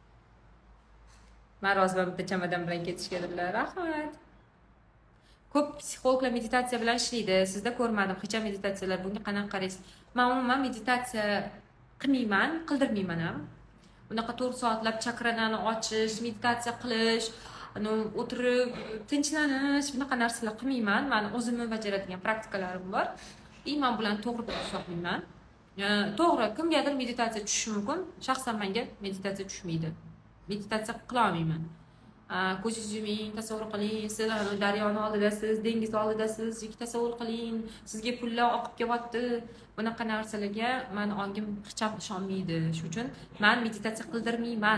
Men roziman bitta chamadan bilan ketishga dedilar. Rahmat. Ko'p psixologlar meditatsiya bilan ishlaydi. Sizda ko'rmadim hech ham meditatsiyalar. Bunga qanaqa qaraysiz? Men umuman meditatsiya qilmayman, qildirmayman ham. Bunaqa 4 soatlab chakralarni ochish, meditatsiya qilish, o'tirib tinchlanish, bunaqa narsalar qilmayman. Men o'zimni bajaradigan praktikalarim bor. Men bilan to'g'ri deb hisoblayman. To'g'ri, kimgadir meditatsiya tushishi mumkin. Shaxsan menga meditatsiya tushmaydi. Meditatsiya qila olmayman. Ko'zingizni yuming, tasavvur qiling, siz daryoni oldidasiz, dengiz oldidasiz, yoki tasavvur qiling, sizga pullar oqib kelyapti. Bunaqa narsalarga men ongim hech ham ishonmaydi. Shuning uchun men meditatsiya qildirmayman.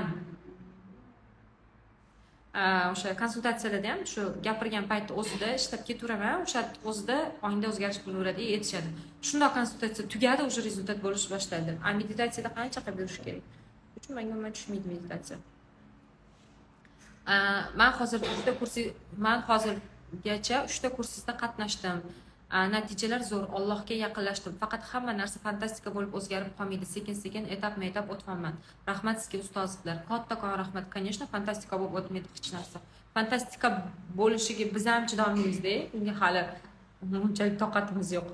O'sha konsultatsiyalarda ham shu gapirgan paytda o'zida ishlab ketaveraman, o'sha o'zida ongda o'zgarish bo'laveradi, aytishadi. Shunday konsultatsiya tugadi, o'sha rezultat bo'lish boshladi. Meditatsiyada qancha qilib yurish kerak? Uchun menga umuman tushmaydi meditatsiya. Men hozirgacha 3 ta kursda qatnashdim. Natijalar zo'r, Allohga yaqinlashdim. Faqat hamma narsa fantastika bo'lib o'zgarib qolmaydi. Sekin-sekin etap-etap o'tganman. Rahmat sizga ustozlar. Kattakon rahmat. Конечно, fantastika bo'lib o'tmaydi hech narsa. Fantastika bo'lishiga biz ham chidolmaymiz-da. Bunga hali unchalik toqatimiz yo'q.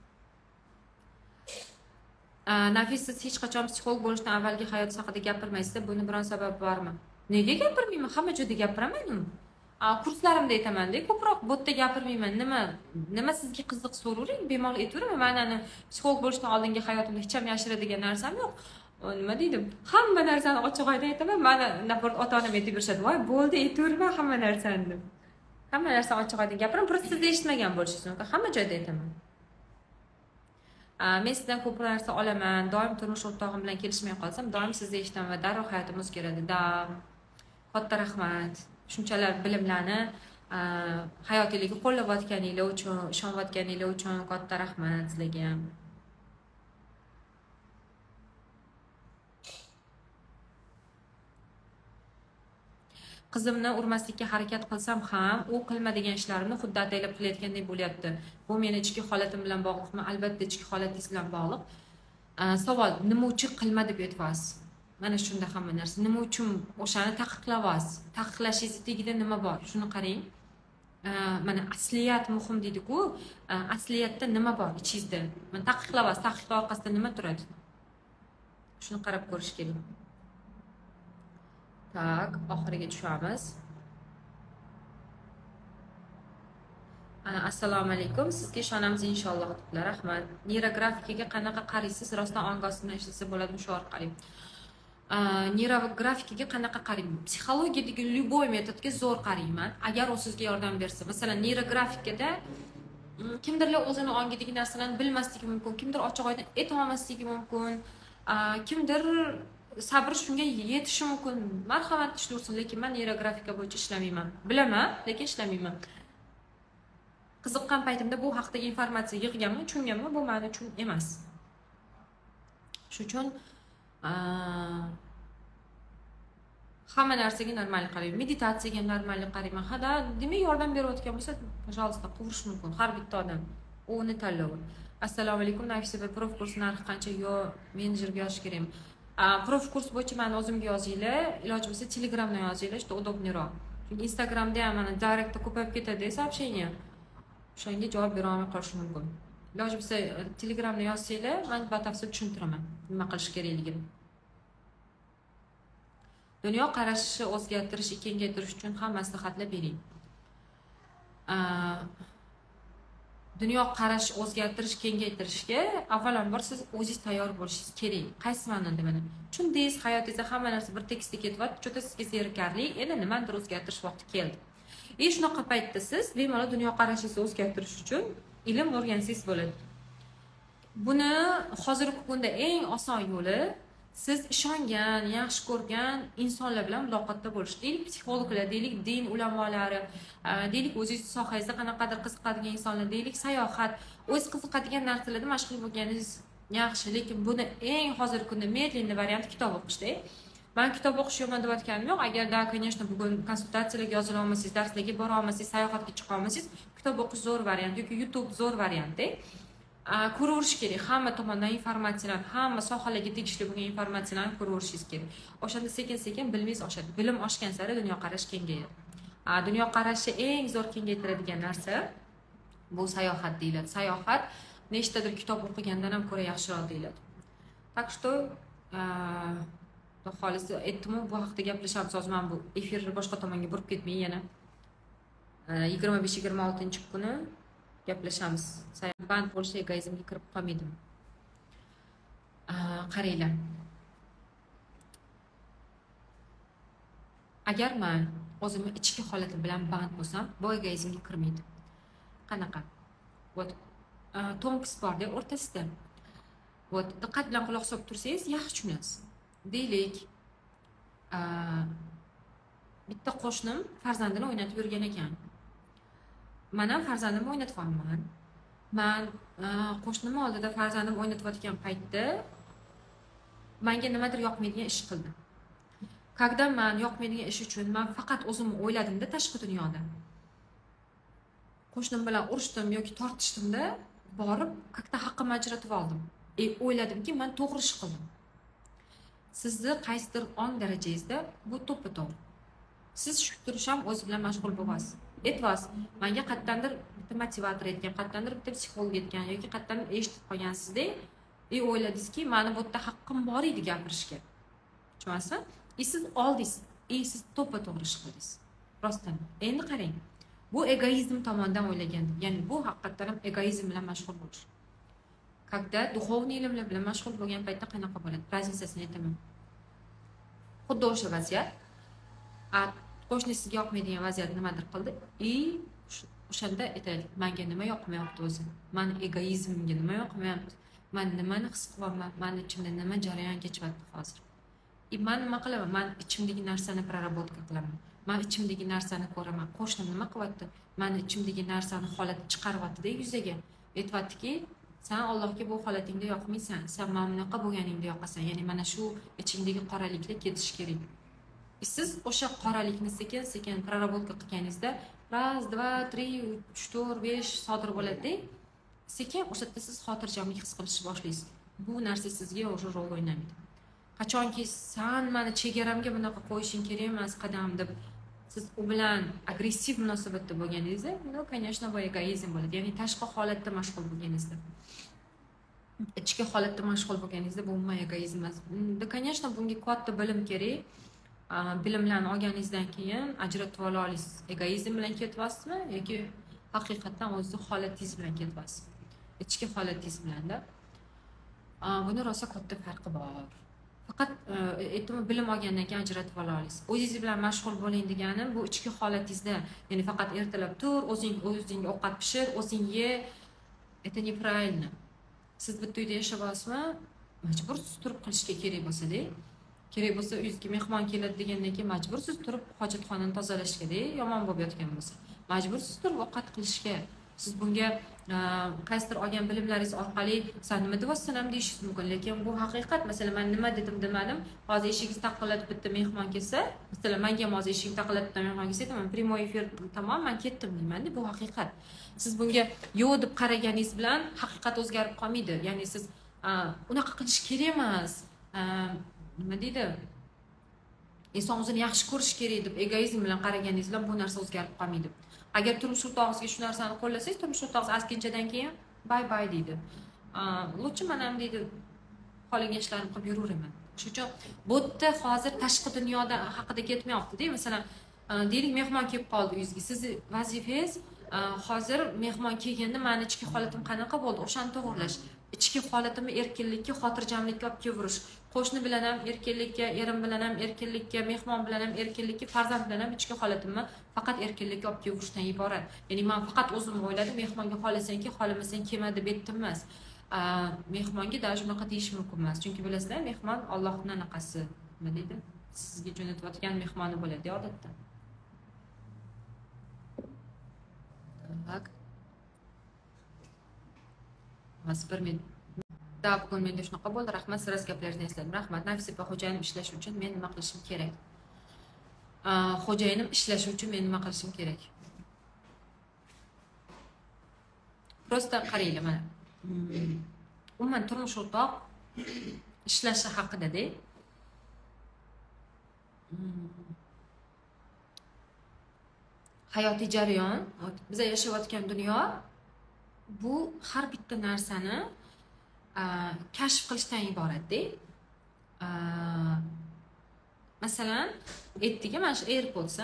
Nafis, siz hech qachon psixolog bo'lishdan avvalgi hayot haqida gapirmaysiz. Buni biron sabab bormi? Nega gapirmayman? Hamma joyda gapiraman. kurslarimda aytamanda ko'proq bu yerda gapirmayman. Nima sizga qiziq so'ravering, bemalol aytavering. Men psixolog bo'lishdan oldingi hayotimda hech ham yashiradigan narsam yo'q. Nima deydim? Hamma narsani ochiq-oydin aytaman. Meni nafaqat ota-onam aytib berishadi. Voy, bo'ldi, aytaverma hamma narsani deb. Hamma narsani ochiq-oydin gapiraman. Просто siz eshitmagan bo'lishingiz mumkin. Hamma joyda aytaman. Men sizdan ko'p narsa olaman. Doim turmush o'rtog'im bilan kelishmay qolsam, doim sizni eshitaman va darrov hayotim o'zgaradi. Katta rahmat. Shunchalar bilimlarni hayotingizga qo'llayotganinglar uchun, ishonayotganinglar uchun katta rahmat sizlarga ham. Qizimni urmaslikka harakat qilsam ham, u qilmagan ishlarimni xuddi ataylab qilayotgandek bo'lyapti. Bu meni ichki holatim bilan bog'liqmi? Albatta ichki holatingiz bilan bog'liq. Savol, nima uchun qilma deb aytyapsiz? Mana shunda hamma narsa. Nima uchun o'shani taqiqlayapsiz? Taqiqlashingiz tagida nima bor? Shuni qarang. Mana asliyat muhim deydi-ku. Asliyatda nima bor ichingizda? Mana taqiqlayapsiz, taqiqlar orqasida nima turadi? Shuni qarab ko'rish kerak. Tak, oxiriga tushamiz. Assalomu alaykum. Sizga ishonamiz inshaalloh debdilar. Rahmat. Neyrografikaga qanaqa qaraysiz? Rostdan ongi ostidan ishlasa bo'ladimi shu orqali? Neyrografikaga qanaqa qarayman? Psixologiyadagi любой metodga zo'r qarayman. Agar u sizga yordam bersa, masalan, neyrografikada kimdirlar o'zini ongidagi narsalarni bilmasligi mumkin, kimdir ochiq-oydin ayta olmasligi mumkin, kimdir sabr shunga yetishi mumkin. Marhamat ishlayversin, lekin men neyrografika bo'yicha ishlamayman. Bilaman, lekin ishlamayman. Qiziqqan paytimda bu haqdagi informatsiya yig'ganman, tushunganman, bu meni uchun emas. Shuning uchun hamma narsaga normal qarayman. Meditatsiyaga normal qarayman. Hada, demak yordam berayotgan bo'lsa, пожалуйста, quvurish mumkin har bitta odam. O'ni tanlovi. Assalomu alaykum. Nafisa va prof kurs narxi qancha? Yo, menejerga yozish kerakmi? Prof kurs bo'yicha meni o'zimga yozinglar, iloji bo'lsa Telegramdan yozinglar, что удобнeyroq. Chunki Instagramda ham mana direktda ko'payib ketadi сообщение. O'shanga javob bera olmay qolishim mumkin. Iloji bo'lsa Telegramda yozsanglar, men batafsil tushuntiraman nima qilish kerakligini. Dunyo qarashini o'zgartirish, kengaytirish uchun ham maslahatlar bering. Dunyo qarash, o'zgartirish, kengaytirishga avvalambor siz o'zingiz tayyor bo'lishingiz kerak. Qaysi ma'noda mana? Chundingiz hayotingizda hamma narsa bir tekisda ketyapti, cho'ta sizga zerikarli, endi nimadir o'zgartirish vaqti keldi. Shunaqa paytda siz bemalol dunyo qarashingizni o'zgartirish uchun ilm o'rgansangiz bo'ladi. Buni hozirgi kunda eng oson yo'li siz ishongan, yaxshi ko'rgan insonlar bilan muloqotda bo'lish. Deylik psixologlar, deylik din ulamolari, deylik o'zingiz sohangizda qanaqadir qiziqadigan insonlar, deylik sayohat, o'z qiziqadigan narsalarda mashg'ul bo'lganingiz yaxshi, lekin buni eng hozirgi kunda medlenniy varianti kitob o'qishda. Men kitob o'qish yomon deyotganim yo'q. Agarda, конечно, bugun konsultatsiyalarga yozila olmasangiz, darslarga bora olmasangiz, sayohatga chiqa olmasangiz, kitob o'qish zo'r variant yoki YouTube zo'r variant. Ko'raverish kerak. Hamma tomondan informatsiyalar, hamma sohalarga tegishli bo'lgan informatsiyalarni ko'raverishingiz kerak. O'shanda sekin-sekin bilmingiz oshadi. Bilim oshgan sari dunyoqarash kengayadi. Dunyoqarashni eng zo'r kengaytiradigan narsa bu sayohat deyiladi. Sayohat nechtadir kitob o'qigandan ham ko'ra yaxshiroq deyiladi. Так что xolis aytdim-ku, bu haqda gaplashamiz. Hozir men bu efirni boshqa tomonga burib ketmay yana 25-26-kuni gaplashamiz. Band bo'lish egoizmga kirib qolmaydim. Qaranglar. Agar men o'zimni ichki holatim bilan band bo'lsam, bu egoizmga kirmaydi. Qanaqa? Вот tonks bor-da o'rtasida. Вот diqqat bilan quloq solib tursangiz, yaxshi tushunasiz. Deylik, bitta qo'shnim farzandini o'ynatib yurgan ekan. Men ham farzandimni o'ynatyapman. Men qo'shnim oldida farzandim o'ynatayotgan paytda menga nimadir yoqmaydigan ish qildi. Когда men yoqmaydigan ish uchun men faqat o'zimni o'yladim-da tashqi dunyoda. Qo'shnim bilan urishdim yoki tortishdimda, borib как-то haqqimni ajratib oldim. O'yladimki, men to'g'ri ish qildim. Sizni qaysidir ong darajangizda bu to'ppa-to'g'ri. Siz shu turish ham o'z bilan mashg'ul bo'lasiz. Aytasiz, menga qayerdandir bitta motivator aytgan, qayerdandir bitta psixolog aytgan yoki qayerdandir eshitib qolgansizda, o'yladingizki, meni bu yerda haqqim bor edi gapirishga. Tushunasizmi? Siz oldingiz, siz to'ppa-to'g'ri ish qildingiz. rostdan. Endi qarang. Bu egoizm tomonidan o'ylagan. Ya'ni bu haqiqatdan ham egoizm bilan mashg'ul bo'lish. Когда duxovniy ilmlar bilan mashg'ul bo'lgan paytda qanaqa bo'ladi? Raznicasini aytaman. Xuddi o'sha vaziyat. Qo'shnisiga yoqmaydigan vaziyat nimadir qildi и o'shanda aytadi, menga nima yoqmayapti o'zi? Meni egoizmimga nima yoqmayapti? Men nimani his qilyapman? Meni ichimda nima jarayon kechyapti hozir? Men nima qilaman? Men ichimdagi narsani prarabotka qilaman. Men ichimdagi narsani ko'raman. Qo'shnim nima qilyapti? Meni ichimdagi narsani holati chiqaryapti-da yuzaga. Aytayaptiki, sen Allohga bu holatingda yoqmaysan. Sen men bunaqa bo'lganingda yoqasan. Ya'ni mana shu ichingdagi qoraliklar ketish kerak. Siz o'sha qoralikni sekin-sekin prarabotka qilganingizda 1, 2, 3, 4, 5 sodir bo'ladi-da. Sekin o'sha yerda siz xotirjamlik his qilishni boshlaysiz. Bu narsa sizga o'sha rol o'ynamaydi. Qachonki sen meni chegaramga bunaqa qo'yishing kerak emas qadam deb siz u bilan agressiv munosabatda bo'lganingizda, ну, конечно, bu egoizm bo'ladi. Ya'ni tashqi holatda mashg'ul bo'lganingizda. Ichki holatda mashg'ul bo'lganingizda bu umuman egoizm emas. Конечно, bunga katta bilim kerak. Bilimlarni olganingizdan keyin ajratib ola olasiz. Egoizm bilan ketyapsizmi yoki haqiqatan o'zingiz holatingiz bilan ketyapsizmi? Ichki holatingiz bilanda. Buni rosa katta farqi bor. Faqat aytdim, bilim olgandan keyin ajratib ola olasiz. O'zingiz bilan mashg'ul bo'ling degani bu ichki holatingizda, ya'ni faqat ertalab tur, o'zingga ovqat pishir, o'zing ye. Это неправильно. Siz bitta uyda yashayapsizmi? Majbursiz turib qilishga kerak bo'lsa-da. Kerak bo'lsa uyingizga mehmon keladi degandan keyin majbursiz turib hojatxonani tozalashga-da, yomon bo'lib yotgan bo'lsa. Majbursiz turib ovqat qilishga. Siz bunga qaysidir olgan bilimlaringiz orqali sen nima deyapsan ham deyishingiz mumkin, lekin bu haqiqat. Masalan, men nima dedim demadim, hozir eshigingiz taqillatib bitta mehmon kelsa, masalan, menga ham hozir eshigim taqillatib bitta mehmon kelsa, men primoy efir tamom, men ketdim deyman-da, bu haqiqat. Siz bunga yo'q deb qaraganingiz bilan haqiqat o'zgarib qolmaydi. Ya'ni siz unaqa qilish kerak emas. Nima deydi? Inson o'zini yaxshi ko'rish kerak deb egoizm bilan qaraganingiz bilan bu narsa o'zgarib qolmaydi. Agar turmush o'rtog'ingizga shu narsani qo'llasangiz, turmush o'rtog'ingiz askinchadan keyin bye deydi. Lutchi men ham deydi, qolgan ishlarimni qilib yuraveraman. Shuning uchun bu yerda hozir tashqi dunyoda haqida ketmayapti-da. Masalan, deylik mehmon kelib qoldi uyingizga. Sizni vazifangiz hozir mehmon kelganda meni ichki holatim qanaqa bo'ldi, o'shani to'g'irlash. Ichki holatimni erkinlikka, xotirjamlikka olib kelish. Qo'shni bilan ham erkinlikka, erim bilan ham erkinlikka, mehmon bilan ham erkinlikka, farzand bilan ham ichki holatimni faqat erkinlikka olib kelishdan iborat. Ya'ni men faqat o'zimni o'yladim, mehmonga xohlasanki, xohlamasang kelma deb aytdim emas. Mehmonga даже unaqa deyish mumkin emas. Chunki bilasizlar, mehmon Allohning anaqasi, nima deydi? Sizga jo'natayotgan mehmoni bo'ladi odatda. Tak. Masbir men bugun menda shunaqa bo'ldi. Rahmat, siz gaplaringizni esladim. Rahmat. Nafis opa, xo'jayinim ishlash uchun men nima qilishim kerak? Xo'jayinim ishlash uchun men nima qilishim kerak? Prosta qaranglar mana. Umuman turmush o'rtoq ishlashi haqida-da. Hayotiy jarayon, biz yashayotgan dunyo bu har bitta narsani kashf qilishdan iborat-da. Masalan, aytdik, mana shu AirPods,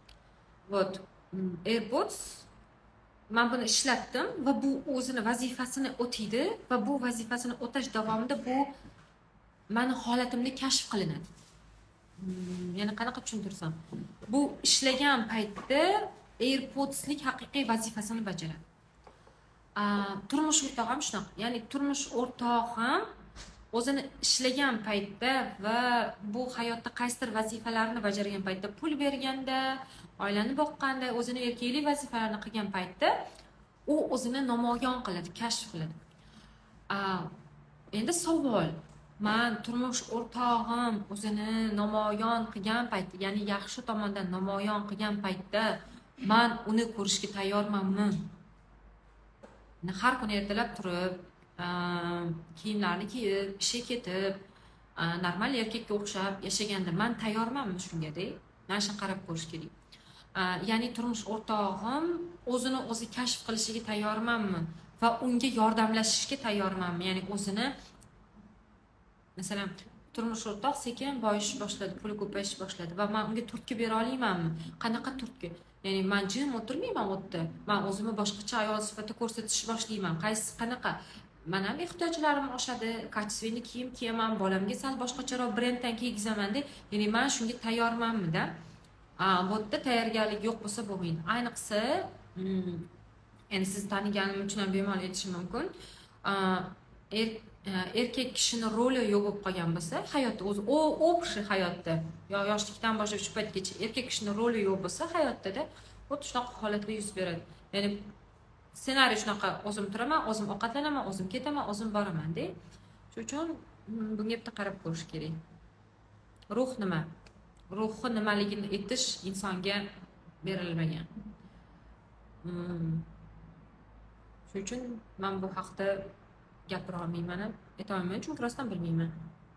AirPods men buni ishlatdim va bu o'zini vazifasini o'taydi va bu vazifasini o'tash davomida bu meni holatimni kashf qilinadi. Yana qanaqa tushuntirsam? Bu ishlagan paytda AirPodslik haqiqiy vazifasini bajaradi. Turmush o'rtoq ham shunaqa. Ya'ni turmush o'rtoq ham o'zini ishlagan paytda va bu hayotda qaysidir vazifalarni bajargan paytda, pul berganda, oilani boqqanda, o'zini erkaklik vazifalarini qilgan paytda u o'zini namoyon qiladi, kashf qiladi. Endi savol, men turmush o'rtog'im o'zini namoyon qilgan paytda, ya'ni yaxshi tomondan namoyon qilgan paytda men uni ko'rishga tayyormanmi? Har kuni ertalab turib, kiyimlarni kiyib, ishga ketib, normal erkakka o'xshab yashaganda men tayyormanmi shunga-da? Mana shuni qarab ko'rish kerak. Ya'ni turmush o'rtog'im o'zini o'zi kashf qilishiga tayyormanmi va unga yordamlashishga tayyormanmi? Ya'ni o'zini masalan turmush o'rtoq sekin boyishib boshladi, puli ko'payishib boshladi va men unga turtki bera olmaymanmi? Qanaqa turtki? Ya'ni men jim o'tirmayman u yerda. Men o'zimni boshqacha ayol sifatida ko'rsatishni boshlayman. Qaysi qanaqa? Mana ham ehtiyojlarim oshadi, kачественный kiyim kiyaman, bolamga sal boshqacharoq brenddan kiygizaman-da. Ya'ni men shunga tayyormanmi-da. Bu yerda tayyorgarlik yo'q bo'lsa bo'lmaydi. Ayniqsa, endi siz taniganim uchun ham bemalol aytishim mumkin. Erkak kishining roli yo'q bo'lib qolgan bo'lsa, hayotda o'zi общий hayotda, yoshlikdan boshlab shu paytgacha erkak kishining roli yo'q bo'lsa, hayotda xuddi shunaqa holatlar yuz beradi. Ya'ni ssenariy shunaqa: o'zim turaman, o'zim ovqatlanaman, o'zim ketaman, o'zim boraman-da. Shuning uchun bunga bitta qarab ko'rish kerak. Ruh nima? Ruhi nimaligini aytish insonga berilmagan. Shuning uchun men bu haqda gapira olmayman, aytolmayman, chunki rostdan bilmayman.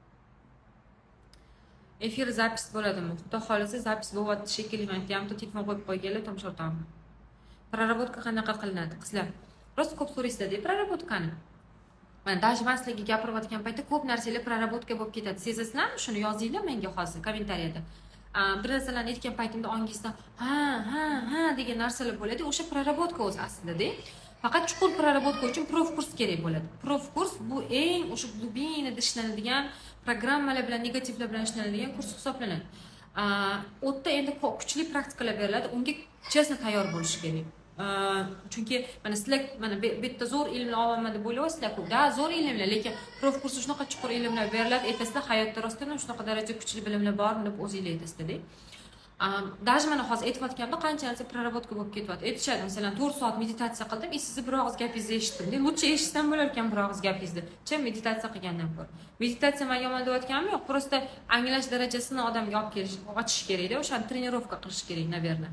Efir zapis bo'ladimi? Xudo xolisa zapis bo'lyapti shekilli. Men aytayapti, telefon qo'yib qo'yganlar tomosha o'taman. Prarabotka qanaqa qilinadi? Qizlar, rost ko'p so'raysizlar-da prarabotkani. Men даже men sizlarga gapirayotgan paytda ko'p narsalar prarabotka bo'lib ketadi. Sezasizlarmi? Shuni yozinglar menga hozir kommentariyada. Bir narsalarni aytgan paytimda ongingizdan ha degan narsalar bo'ladi. O'sha prarabotka o'zi aslida-da. Faqat chuqur prarabotka uchun profkurs kerak bo'ladi. Profkurs bu eng o'sha glubinada ishlanadigan programmalar bilan, negativlar bilan ishlanadigan kurs hisoblanadi. U yerda endi kuchli praktikalar beriladi. Unga chesna tayyor bo'lish kerak. Chunki mana sizlar mana bitta zo'r ilmni olaman deb o'ylayapsizlar-ku. Da, zo'r ilmlar, lekin profkursda shunaqa chuqur ilmlar beriladi. Aytasizlar, hayotda rostdan ham shunaqa darajada kuchli bilimlar bormi deb o'zingizlar aytasizlar-da. Даже mana hozir aytayotganda qancha narsa prarabotka bo'lib ketyapti. Aytishadi, masalan, 4 soat meditatsiya qildim, sizni bir og'iz gapingizni eshitdim. Lutcha eshitsam bo'lar ekan bir og'iz gapingizni. Chin meditatsiya qilgandan ko'ra. Meditatsiya men yomon deyotganim yo'q, prosta anglash darajasini odamga olib kelish, ochish kerak-da, o'shani trenirovka qilish kerak, naverna.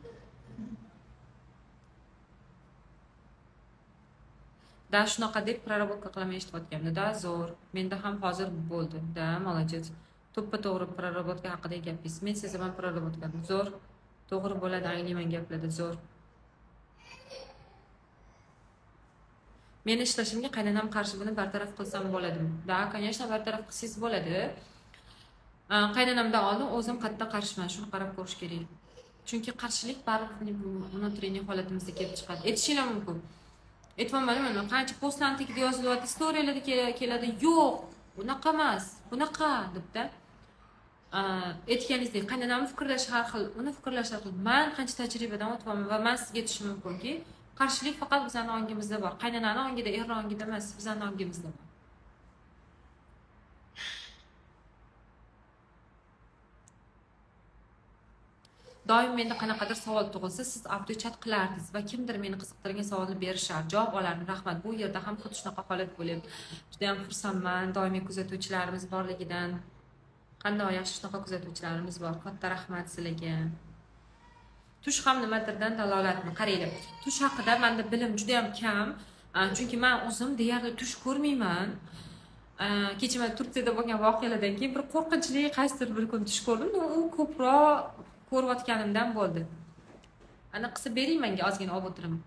Da shunaqa deb prarabotka qilaman eshitayotganimda, da zo'r. Menda ham hozir bo'ldi. Da, молодец. To'ppa-to'g'ri prarabotka haqida gapingiz. Men sezaman prarabotkani. Zo'r. To'g'ri bo'ladi, anglayman gaplarda, zo'r. Men ishlashimga qaynonam qarshi, buni bartaraf qilsam bo'ladimi? Da, конечно, bartaraf qilsangiz bo'ladi. Qaynonamdan oldin o'zim qattiq qarshiman, shuni qarab ko'rish kerak. Chunki qarshilik baribir внутренний holatimizda kelib chiqadi. Aytishinglar mumkin. Aytmadim, qancha postlantikda yozilyapti, storiyalarda keladi. Yo'q, bunaqa emas, bunaqa debda. Aytganingizdek, qaynonamning fikrlashi har xil, uni fikrlashi har xil. Men qancha tajribadan o'tibman va men sizga aytishim mumkinki, qarshilik faqat bizning ongimizda bor. Qaynonaning ongida, erning ongida emas, bizning ongimizda bor. Doim menda qanaqadir savol tug'ilsa, siz avtochat qilardingiz va kimdir meni qiziqtirgan savolni berishar, javob olardim. Rahmat. Bu yerda ham xuddi shunaqa holat bo'lyapti. Juda ham xursandman doimiy kuzatuvchilarimiz borligidan. Qanday yaxshi shunaqa kuzatuvchilarimiz bor. Katta rahmat sizlarga. Tush ham nimadirdan dalolatmi? Qaranglar. Tush haqida menda bilim juda ham kam. Chunki men o'zim deyarli tush ko'rmayman. Kecha men Turkiyada bo'lgan voqealardan keyin bir qo'rqinchli qaysidir bir kun tush ko'rdim. U ko'proq ko'rayotganimdan bo'ldi. Ana qilib bering menga, ozgina olib o'tiraman.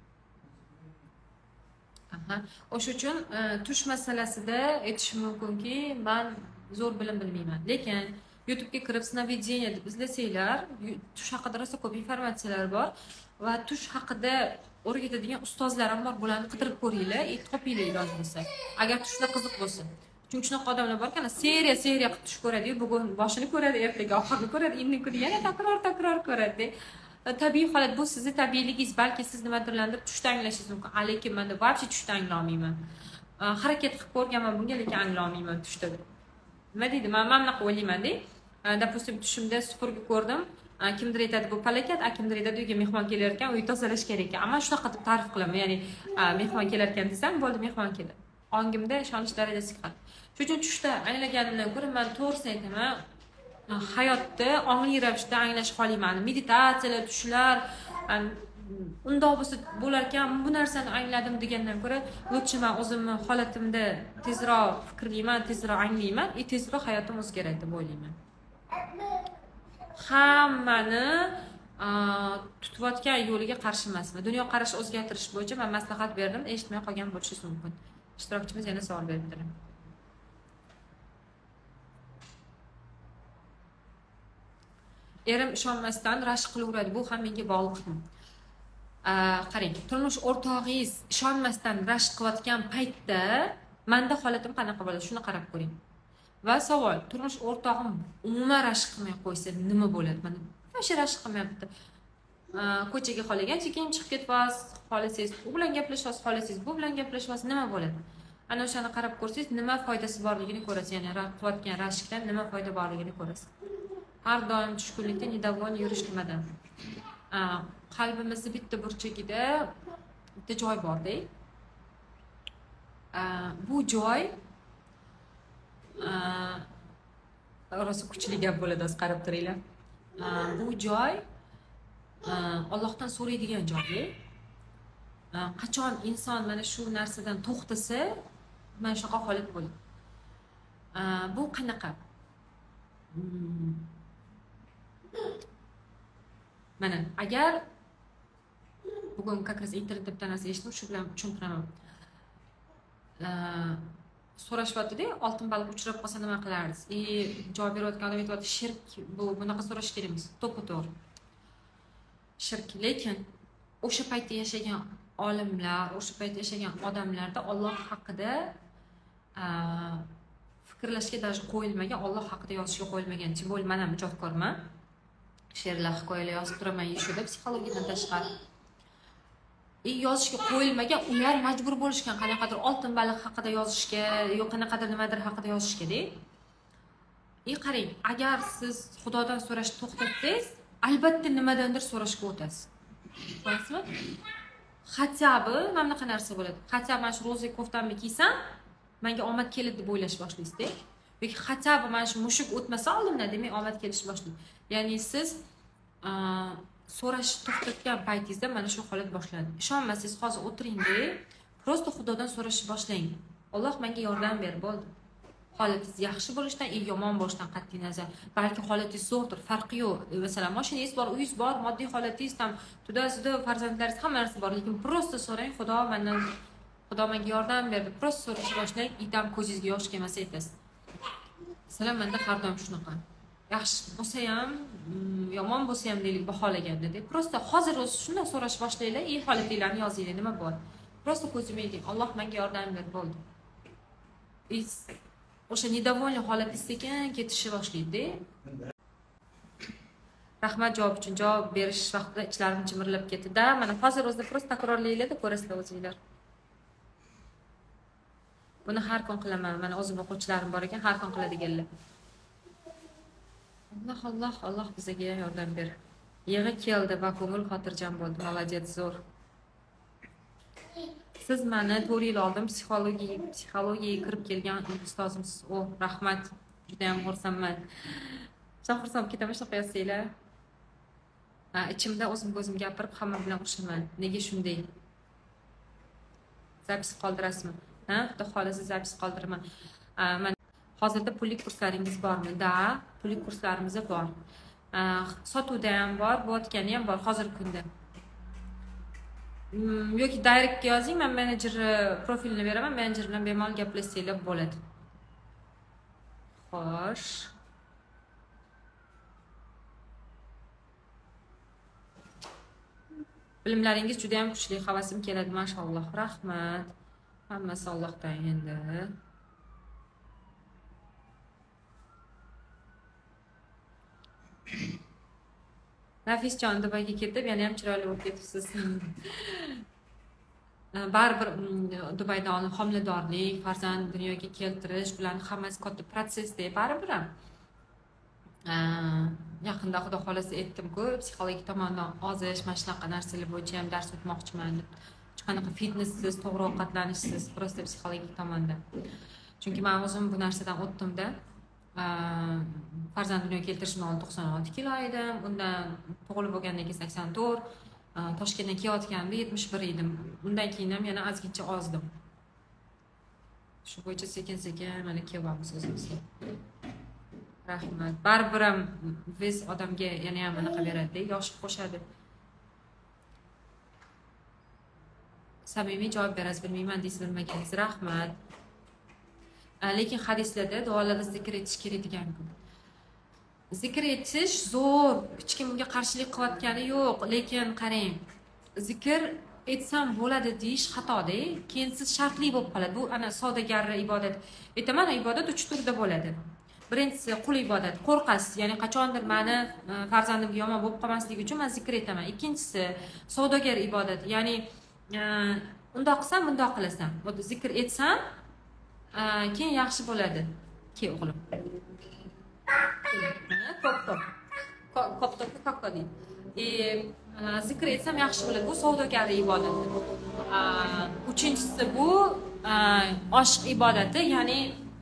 O'sha uchun tush masalasida aytishim mumkinki, men zo'r bilim bilmayman. Lekin YouTube'ga kirib snovidение deb izlasanglar, tush haqida rosa ko'p informatsiyalar bor va tush haqida o'rgatadigan ustozlar ham bor. Bularni qidirib ko'ringlar, topinglar iloji bo'lsa. Agar tushlar qiziq bo'lsa. Chunki shunaqa odamlar bor-ku, seriya qilib tush ko'radi-yu, bugun boshini ko'radi, ertaga oxirini ko'radi, indin kuni yana takror ko'radi. Tabiiy holat bu, sizning tabiiyligingiz, balki siz nimadirlarni tushda anglashingiz mumkin. Lekin men vobshe tushda anglamayman. Harakat qilib ko'rganman bunga, lekin anglamayman tushda. Nima deydi? Men bunaqa o'ylayman-da. Допустим, tushimda supurgi ko'rdim. Kimdir aytadi bu falokat, kimdir aytadi uyga mehmon kelar ekan, uy tozalash kerak ekan. Ammo shunaqa deb ta'rif qilaman. Ya'ni mehmon kelar ekan desam, bo'ldi, mehmon keladi. Ongimda ishonish darajasi chiqadi. Shuning uchun tushda anglaganimdan ko'ra men to'g'risini aytaman, hayotda ongli ravishda anglash xohlayman. Meditatsiyalar, tushlar, undoq bo'lsa bo'lar ekan, bu narsani angladim degandan ko'ra, lutcha men o'zimni holatimda tezroq fikrlayman, tezroq anglayman, tezroq hayotim o'zgaradi deb o'ylayman. Hammani tutayotgan yo'liga qarshi emasman. Dunyo qarash o'zgartirish bo'yicha men maslahat berdim, eshitmay qolgan bo'lishingiz mumkin. Ishtirokchimiz yana savol beribdilar. erim ishonmasdan rashk qilaveradi, bu ham menga bog'liq. Qarang, turmush o'rtog'ingiz ishonmasdan rashk qilayotgan paytda menda holatim qanaqa bo'ladi, shuni qarab ko'ring. Va savol, turmush o'rtog'im umuman rashk qilmay qo'ysa nima bo'ladi? Mana o'sha rashk qilmayapti. Ko'chaga xohlagancha keyin chiqib ketyapsiz, xohlasangiz u bilan gaplashyapsiz, xohlasangiz bu bilan gaplashyapsiz, nima bo'ladi? Ana o'shani qarab ko'rsangiz, nima foydasi borligini ko'rasiz, ya'ni qilayotgan rashkdan nima foyda borligini ko'rasiz. Har doim tushkunlikda недовольный yurish nimadan? Qalbimizni bitta burchagida bitta joy bor-da. Bu joy rosa kuchli gap bo'ladi, o'z qarab turinglar. Bu joy Allohdan so'raydigan joy. Qachon inson mana shu narsadan to'xtasa, mana shunaqa holat bo'ladi. Bu qanaqa? Mana agar bugun как раз internetda bitta narsa eshitdim, shu bilan tushuntiraman. So'rashyapti-da, oltin baliq uchrab qolsa nima qilarsiz? Javob berayotgan odam aytayapti, shirk bu, bunaqa so'rash kerakmas. To'ppa-to'g'ri. Shirk, lekin o'sha paytda yashagan olimlar, o'sha paytda yashagan odamlarda Alloh haqida fikrlashga даже qo'yilmagan, Alloh haqida yozishga qo'yilmagan. Tim bo'l, men ham ijodkorman. She'rlar, hikoyalar yozib turaman, shuda psixologiyadan tashqari. Yozishga qo'yilmagan, ular majbur bo'lishgan qanaqadir oltin baliq haqida yozishga, yo'q qanaqadir nimadir haqida yozishga-da. Qarang, agar siz Xudodan so'rashni to'xtatsangiz, albatta nimadandir so'rashga o'tasiz. Bilasizmi? Xatyabi mana bunaqa narsa bo'ladi. Xatya mana shu ro'za koftamni kiysam, menga omad keladi deb o'ylash boshlaysiz-da. Yoki xatyabi mana shu mushuk o'tmasa oldimdan, demak omad kelish boshlaydi. Ya'ni siz so'rash to'xtatgan paytingizda mana shu holat boshlandi. Ishonmasangiz hozir o'tiring-da, prosta Xudodan so'rashni boshlang. Alloh menga yordam ber, bo'ldi. Holatingiz yaxshi bo'lishidan, yomon bo'lishidan qat'iy nazar. Balki holatingiz zo'rdir, farqi yo'q. Masalan, mashinangiz bor, uyingiz bor, moddiy holatingiz ham juda farzandlaringiz hamma narsa bor, lekin prosta so'rang, Xudo menga yordam berdi. Prosta so'rashni boshlang, itam ko'zingizga yosh kelmasa aytasiz. Masalan, menda har doim shunaqa. Yaxshi bo'lsa ham, yomon bo'lsa ham deylik, baholaganda-da. Prosta hozir o'zi shunday so'rash boshlanglar, holatinglarni yozinglar, nima bor? Prosta ko'zimga ayting, Alloh menga yordam ber, bo'ldi. O'sha недовольный holatingiz sekin ketishi boshlaydi-da. Rahmat javob uchun. Javob berish vaqtida ichlarim chimirilib ketdi-da. Mana hozir o'zida prosta takrorlaylar-da, ko'rasizlar o'zingizlar. Buni har kun qilaman. Mana o'zim o'quvchilarim bor ekan, har kun qiladiganlar. Alloh bizga yordam ber. Yig'i keldi va ko'ngil xotirjam bo'ldi. Молодец, zo'r. Siz meni 4 yil oldin psixologiyaga kirib kelgan ustozimsiz. Rahmat. Juda ham xursandman. Xursand ketaman, shunaqa yozsanglar. Ichimda o'zim gapirib hamma bilan o'xshaman. Nega shunday? Zapis qoldirasizmi? Xudo xolisa zapis qoldiraman. Men hozirda pullik kurslaringiz bormi? Da, pullik kurslarimiz bor. Sotuvda ham bor, bo'tgani ham bor hozirgi kunda. Yoki direktga yozing, men menejer profilini beraman, menejer bilan bemalol gaplashsanglar bo'ladi. Xo'sh. Bilimlaringiz juda ham kuchli, havasim keladi, mashalloh. Rahmat. Hammasi Allohdan endi. Nafisjon Dubayga ketib, yana ham chiroyli bo'lib ketibsiz. Baribir Dubayda homiladorlik, farzand dunyoga keltirish bilan hammasi katta protsessda, baribir ham. Yaqinda Xudo xolasa aytdim-ku, psixologik tomondan ozish, mana shunaqa narsalar bo'yicha ham dars o'tmoqchiman deb. Qanaqa fitnesssiz, to'g'ri ovqatlanishsiz, prosta psixologik tomondan. Chunki men o'zim bu narsadan o'tdim-da. Farzand dunyoga keltirishim oldin 96 kilo edim, undan tug'ilib bo'lgandan keyin 84, Toshkentdan kelayotganimda 71 edim. Undan keyin ham yana ozgincha ozdim. Shu bo'yicha sekin-sekin mana kelyapmiz o'zimizga. Rahmat. Baribir ham vez odamga yana ham anaqa beradi, yosh qo'shadi. Samimiy javob berasiz, bilmayman deysiz, bilmaganingiz. Rahmat. Lekin hadislarda duolarda zikr etish kerak degan-ku. zikr etish zo'r, hech kim bunga qarshilik qilayotgani yo'q, lekin qarang, zikr etsam bo'ladi deyish xatoda. Keyin siz shartli bo'lib qoladi. Bu ana savdogarlik ibodat. Aytaman, ibodat 3 turda bo'ladi. Birinchisi qul ibodat, qo'rqasiz, ya'ni qachondir meni farzandimga yomon bo'lib qolmasligi uchun men zikr etaman. Ikkinchisi savdogar ibodat, ya'ni undoq qilsam, bundoq qilasan. Buni zikr etsam, keyin yaxshi bo'ladi. Ke o'g'lim. Koptopni kokko deydi. Zikr etsam yaxshi bo'ladi. Bu savdogarlik ibodati. Uchinchisi bu oshq ibodati, ya'ni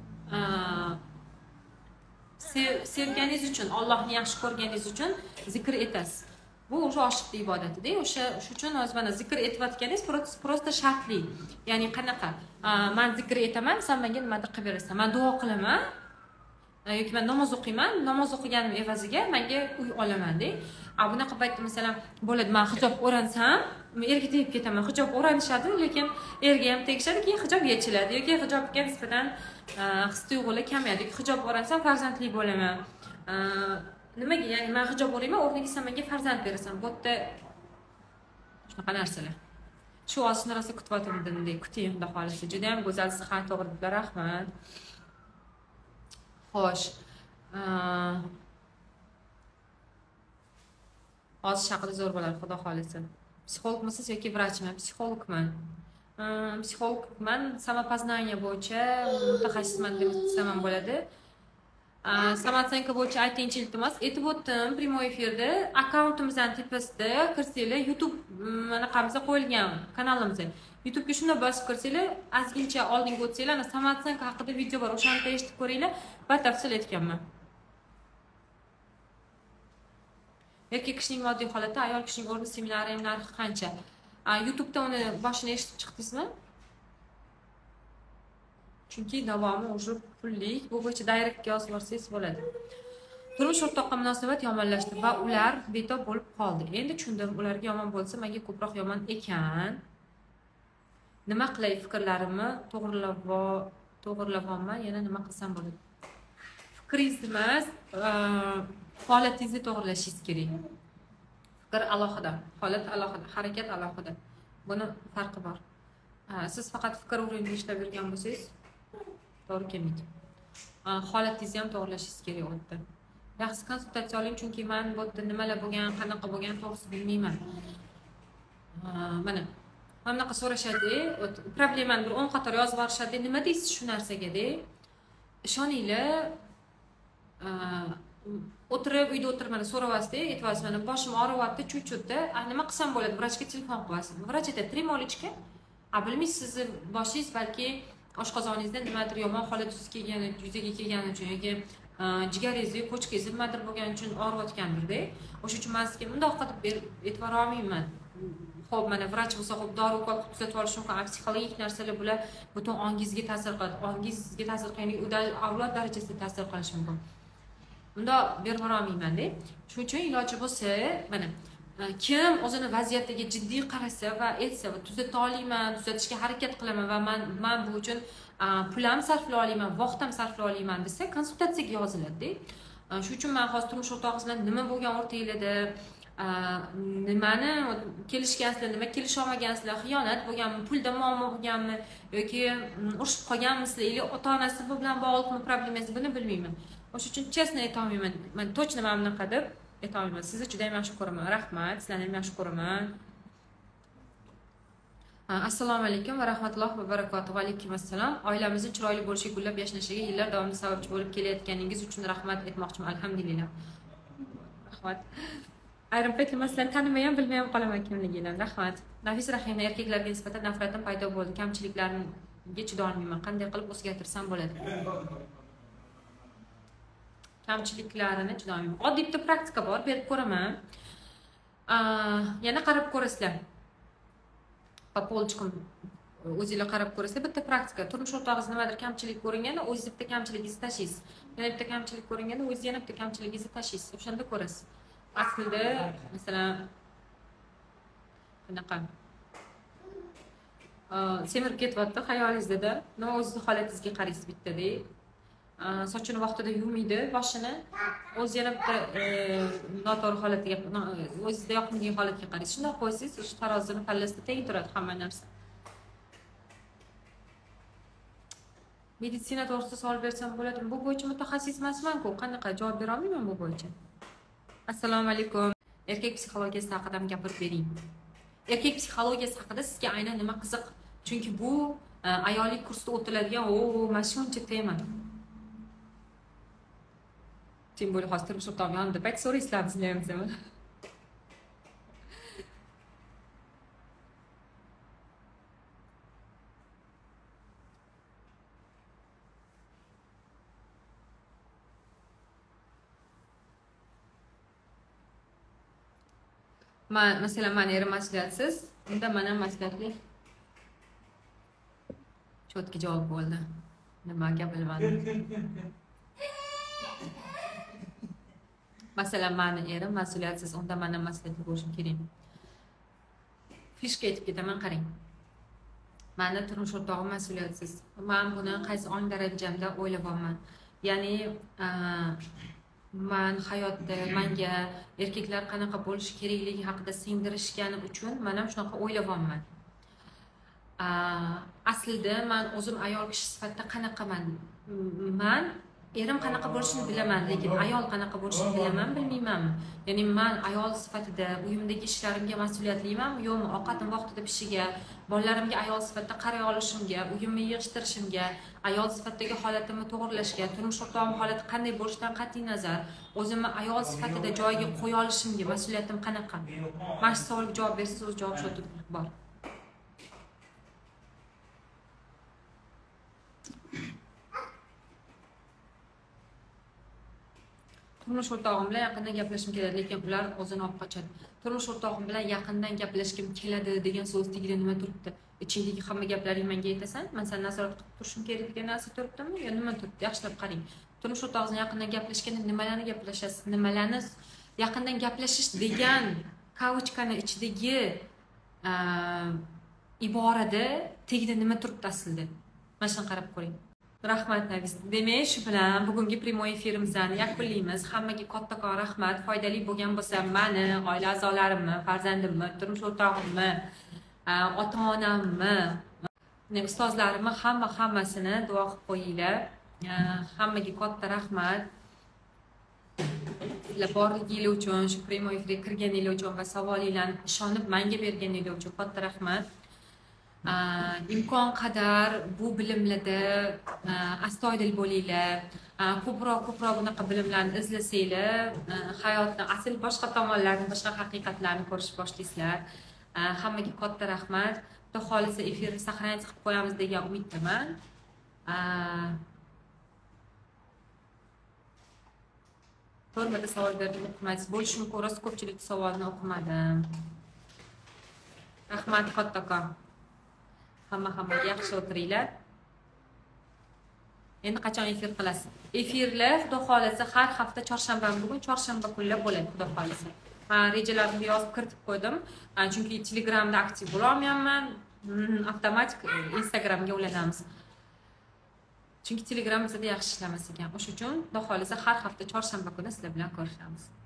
sevganingiz uchun, Allohni yaxshi ko'rganingiz uchun zikr etasiz. Bu o'sha oshqlik ibodati-da. O'sha uchun hozir mana zikr etayotganingiz prosta shartli. Ya'ni qanaqa? Men zikr etaman, sen menga nimadir qilib berasan. Men duo qilaman yoki men namoz o'qiyman, namoz o'qiganim evaziga menga uy olaman-da. Bunaqa paytda masalan bo'ladi, men hijob o'ransam, erga tegib ketaman. Hijob o'ranishadi, lekin erga ham tegishadi, keyin hijob yechiladi yoki hijobga nisbatan his-tuyg'ular kamayadi. Hijob o'ransam farzandli bo'laman. Nimaga? Ya'ni men hijob o'rayman, o'rniga sen menga farzand berasan. Bu yerda shunaqa narsalar. Shu ozgina rosa kutyapman, kuting, xudo xolisa. Juda ham go'zal sihat to'g'ri, rahmat. Xo'sh. Hozir shaqida zo'r bo'ladi, xudo xolisa. Psixologmisiz yoki vrachmi? Psixologman. Psixologman, samopoznaniya bo'yicha mutaxassisman desam ham bo'ladi. Samootsenka bo'yicha aytingchi, iltimos. Aytib o'tdim prямой efirda, akkauntimizning tepasida kirsanglar, YouTube anaqamizga qo'yilgan kanalimizga. YouTube'ga shunda bosib kirsanglar, ozgincha oldinga o'tsanglar, samootsenka haqida video bor, o'shani eshitib ko'ringlar, batafsil aytganman. Erkak kishining moddiy holati, ayol kishining o'rni, seminarining narxi qancha? YouTube'da uni boshini eshitib chiqdingizmi? Chunki davomi o'sha pullik, bu bo'yicha direct yozib borsangiz bo'ladi. Turmush o'rtoqqa munosabat yomonlashdi va ular betob bo'lib qoldi. Endi tushundim, ularga yomon bo'lsa, menga ko'proq yomon ekan. Nima qilay, fikrlarimni to'g'irlayapman, yana nima qilsam bo'ladi? Fikringiz emas, holatingizni to'g'irlashingiz kerak. Fikr alohida, holat alohida, harakat alohida. Buni farqi bor. Siz faqat fikr o'rnida ishlab yurgan bo'lsangiz, to'g'ri kelmaydi. Holatingizni ham to'g'irlashingiz kerak o'tda. Yaxshi konsultatsiya oling, chunki men bu yerda nimalar bo'lgan, qanaqa bo'lgan to'g'risini bilmayman. Mana bunaqa so'rashadi, problemani bir 10 qator yozib borishadi. Nima deysiz shu narsaga-da? Ishoninglar, o'tirib, uyda o'tirib mana so'rayapsiz-da, aytyapsiz, mana boshim og'riyapti, chuchutda, nima qilsam bo'ladi? Vrachga telefon qilyapsiz. Vrach aytadi, "Tremolichka". Bilmaysiz, sizni boshingiz balki oshqozoningizda nimadir yomon holat yuzaga kelgani uchun yoki jigaringizni, pochkangizni nimadir bo'lgani uchun og'riyotgandir-da. O'sha uchun men sizga bundoq qilib e'tibor olmayman. Xo'p, mana vrach bo'lsa, xo'p, dori ukol tuzatib olish mumkin. Psixologik narsalar bular butun ongingizga ta'sir qiladi. Ongingizga ta'sir qilgan avlod darajasida ta'sir qilishi mumkin. Bunda berib olmayman-da. Shuning uchun iloji bo'lsa, mana kim o'zini vaziyatiga jiddiy qarasa va aytsa, tuzata olmayman, tuzatishga harakat qilaman va men bu uchun pul ham sarflay olmayman, vaqt ham sarflay olmayman desa, konsultatsiyaga yoziladi-da. Shuning uchun men hozir turmush o'rtog'ingiz bilan nima bo'lgan o'rtanglarda, nimani kelishgansizlar, nima kelisha olmagansizlar, xiyonat bo'lganmi, pulda muammo bo'lganmi yoki urushib qolganmisizlar, yoki ota-onasi bilan bog'liqmi problemangiz, buni bilmayman. O'sha uchun chestno ayta olmayman. Men точно mana bunaqa deb ayta olmayman. Sizni juda ham yaxshi ko'raman. Rahmat, sizlarni ham yaxshi ko'raman. Assalomu alaykum va rahmatullohi va barakatuh. Va alaykum assalom. Oilamizning chiroyli bo'lishiga, gullab yashnashiga yillar davomida sababchi bo'lib kelayotganingiz uchun rahmat aytmoqchiman. Alhamdulillah. Rahmat. Ayrim paytlar sizlarni tanimay ham bilmay ham qolaman kimliginglarni. Rahmat. Nafis Rahimning erkaklarga nisbatan nafratim paydo bo'ldi. Kamchiliklarimga chiday olmayman. Qanday qilib o'zgartirsam bo'ladi? Kamchiliklarini chiday olmayman. Oddiy bitta praktika bor, berib ko'raman. Yana qarab ko'rasizlar. Po polchkam o'zingizlar qarab ko'rasizlar, bitta praktika. Turmush o'rtog'ingiz nimadir kamchilik ko'ringanda, o'zingiz bitta kamchiligingizni tashlaysiz. Yana bitta kamchilik ko'ringanda, o'zingiz yana bitta kamchiligingizni tashlaysiz. O'shanda ko'rasiz. Aslida, masalan, bunaqa semirib ketyapti xayolingizda, nima o'zingiz holatingizga qaraysiz bittada. sochini vaqtida yuvmaydi boshini. O'zi yana bitta noto'g'ri holatiga, o'zizga yoqmagan holatga qaraysiz. Shunday qo'ysangiz, o'sha tarozini pallasida teng turadi hamma narsa. Meditsina to'g'risida savol bersam bo'ladimi? Bu bo'yicha mutaxassis emasman-ku, qanaqa javob bera olmayman bu bo'yicha. Assalomu alaykum. Erkak psixologiyasi haqida gapirib bering. Erkak psixologiyasi haqida sizga aynan nima qiziq? Chunki bu ayollik kursida o'tiladigan mana shuncha tema. Tim bo'li hozir turmush o'rtog'im yonida payt so'raysizlar bizni ham. Masalan, meni erim mas'uliyatsiz, unda men ham mas'uliyatli. Cho'tki javob bo'ldi. Nimaga bilmadim. Masalan, meni erim mas'uliyatsiz, unda men ham mas'uliyatli bo'lishim kerak. Fishga aytib ketaman, qarang. Meni turmush o'rtog'im mas'uliyatsiz. Men buni qaysi ong darajamda o'ylayapman. Ya'ni men hayotda menga erkaklar qanaqa bo'lishi kerakligi haqida singdirishgani uchun men ham shunaqa o'ylayapman. Aslida men o'zim ayol kishi sifatida qanaqaman? Men erim qanaqa bo'lishini bilaman, lekin ayol qanaqa bo'lishini bilaman, bilmaymanmi? Ya'ni men ayol sifatida uyimdagi ishlarimga mas'uliyatliman yo'qmi? Ovqatim vaqtida pishishiga, bolalarimga ayol sifatida qaray olishimga, uyimni yig'ishtirishimga, ayol sifatidagi holatimni to'g'rilashga, turmush o'rtog'im holati qanday bo'lishidan qat'iy nazar, o'zimni ayol sifatida joyiga qo'ya olishimga mas'uliyatim qanaqa? Mana shu savolga javob bersangiz, o'z javob shu bor. Turmush o'rtog'im bilan yaqindan gaplashishim kerak, lekin ular o'zini olib qochadi. Turmush o'rtog'im bilan yaqindan gaplashishim keladi degan so'z tagida nima turibdi? Ichingdagi hamma gaplaring menga aytasan, men seni nazorat qilib turishim kerak degan narsa turibdimi yo nima turibdi? Yaxshilab qarang. Turmush o'rtog'ingiz yaqindan gaplashganda nimalarni gaplashasiz? Nimalarni yaqindan gaplashish degan kavochkani ichidagi iborada tagida nima turibdi aslida? Mana shuni qarab ko'ring. Rahmat Navis. Demak, shu bilan bugungi primoy efirimizni yakunlaymiz. Hammaga kattakon rahmat. Foydali bo'lgan bo'lsa, meni, oila a'zolarimni, farzandimni, turmush o'rtog'imni, ota-onamni, ustozlarimni hammasini duo qilib qo'yinglar. Hammaga katta rahmat. Sizlar borligingiz uchun, shu primoy efirga kirganingiz uchun va savolinglarni ishonib menga berganingiz uchun katta rahmat. Imkon qadar bu bilimlarda astoydil bo'linglar. Ko'proq bunaqa bilimlarni izlasanglar, hayotning asl boshqa tomonlarini, boshqa haqiqatlarni ko'rish boshlaysizlar. Hammaga katta rahmat. Xudo xolisa efirni saqlanib qilib qo'yamiz degan umiddaman. To'rmada savol berdim, o'qimaysiz. Bo'lishi mumkin, rost ko'pchilik savolni o'qimadim. Rahmat kattakon. Hamma yaxshi o'tiringlar. Endi qachon efir qilasiz? Efirlar xudo xolisa har hafta chorshanba, bugun chorshanba kunlar bo'ladi xudo xolisa. Men rejalarimga yozib kiritib qo'ydim. Chunki Telegramda aktiv bo'la olmayapman. Avtomatik Instagramga ulanamiz. Chunki Telegram bizda yaxshi ishlamas ekan. O'shuning uchun xudo xolisa har hafta chorshanba kuni sizlar bilan ko'rishamiz.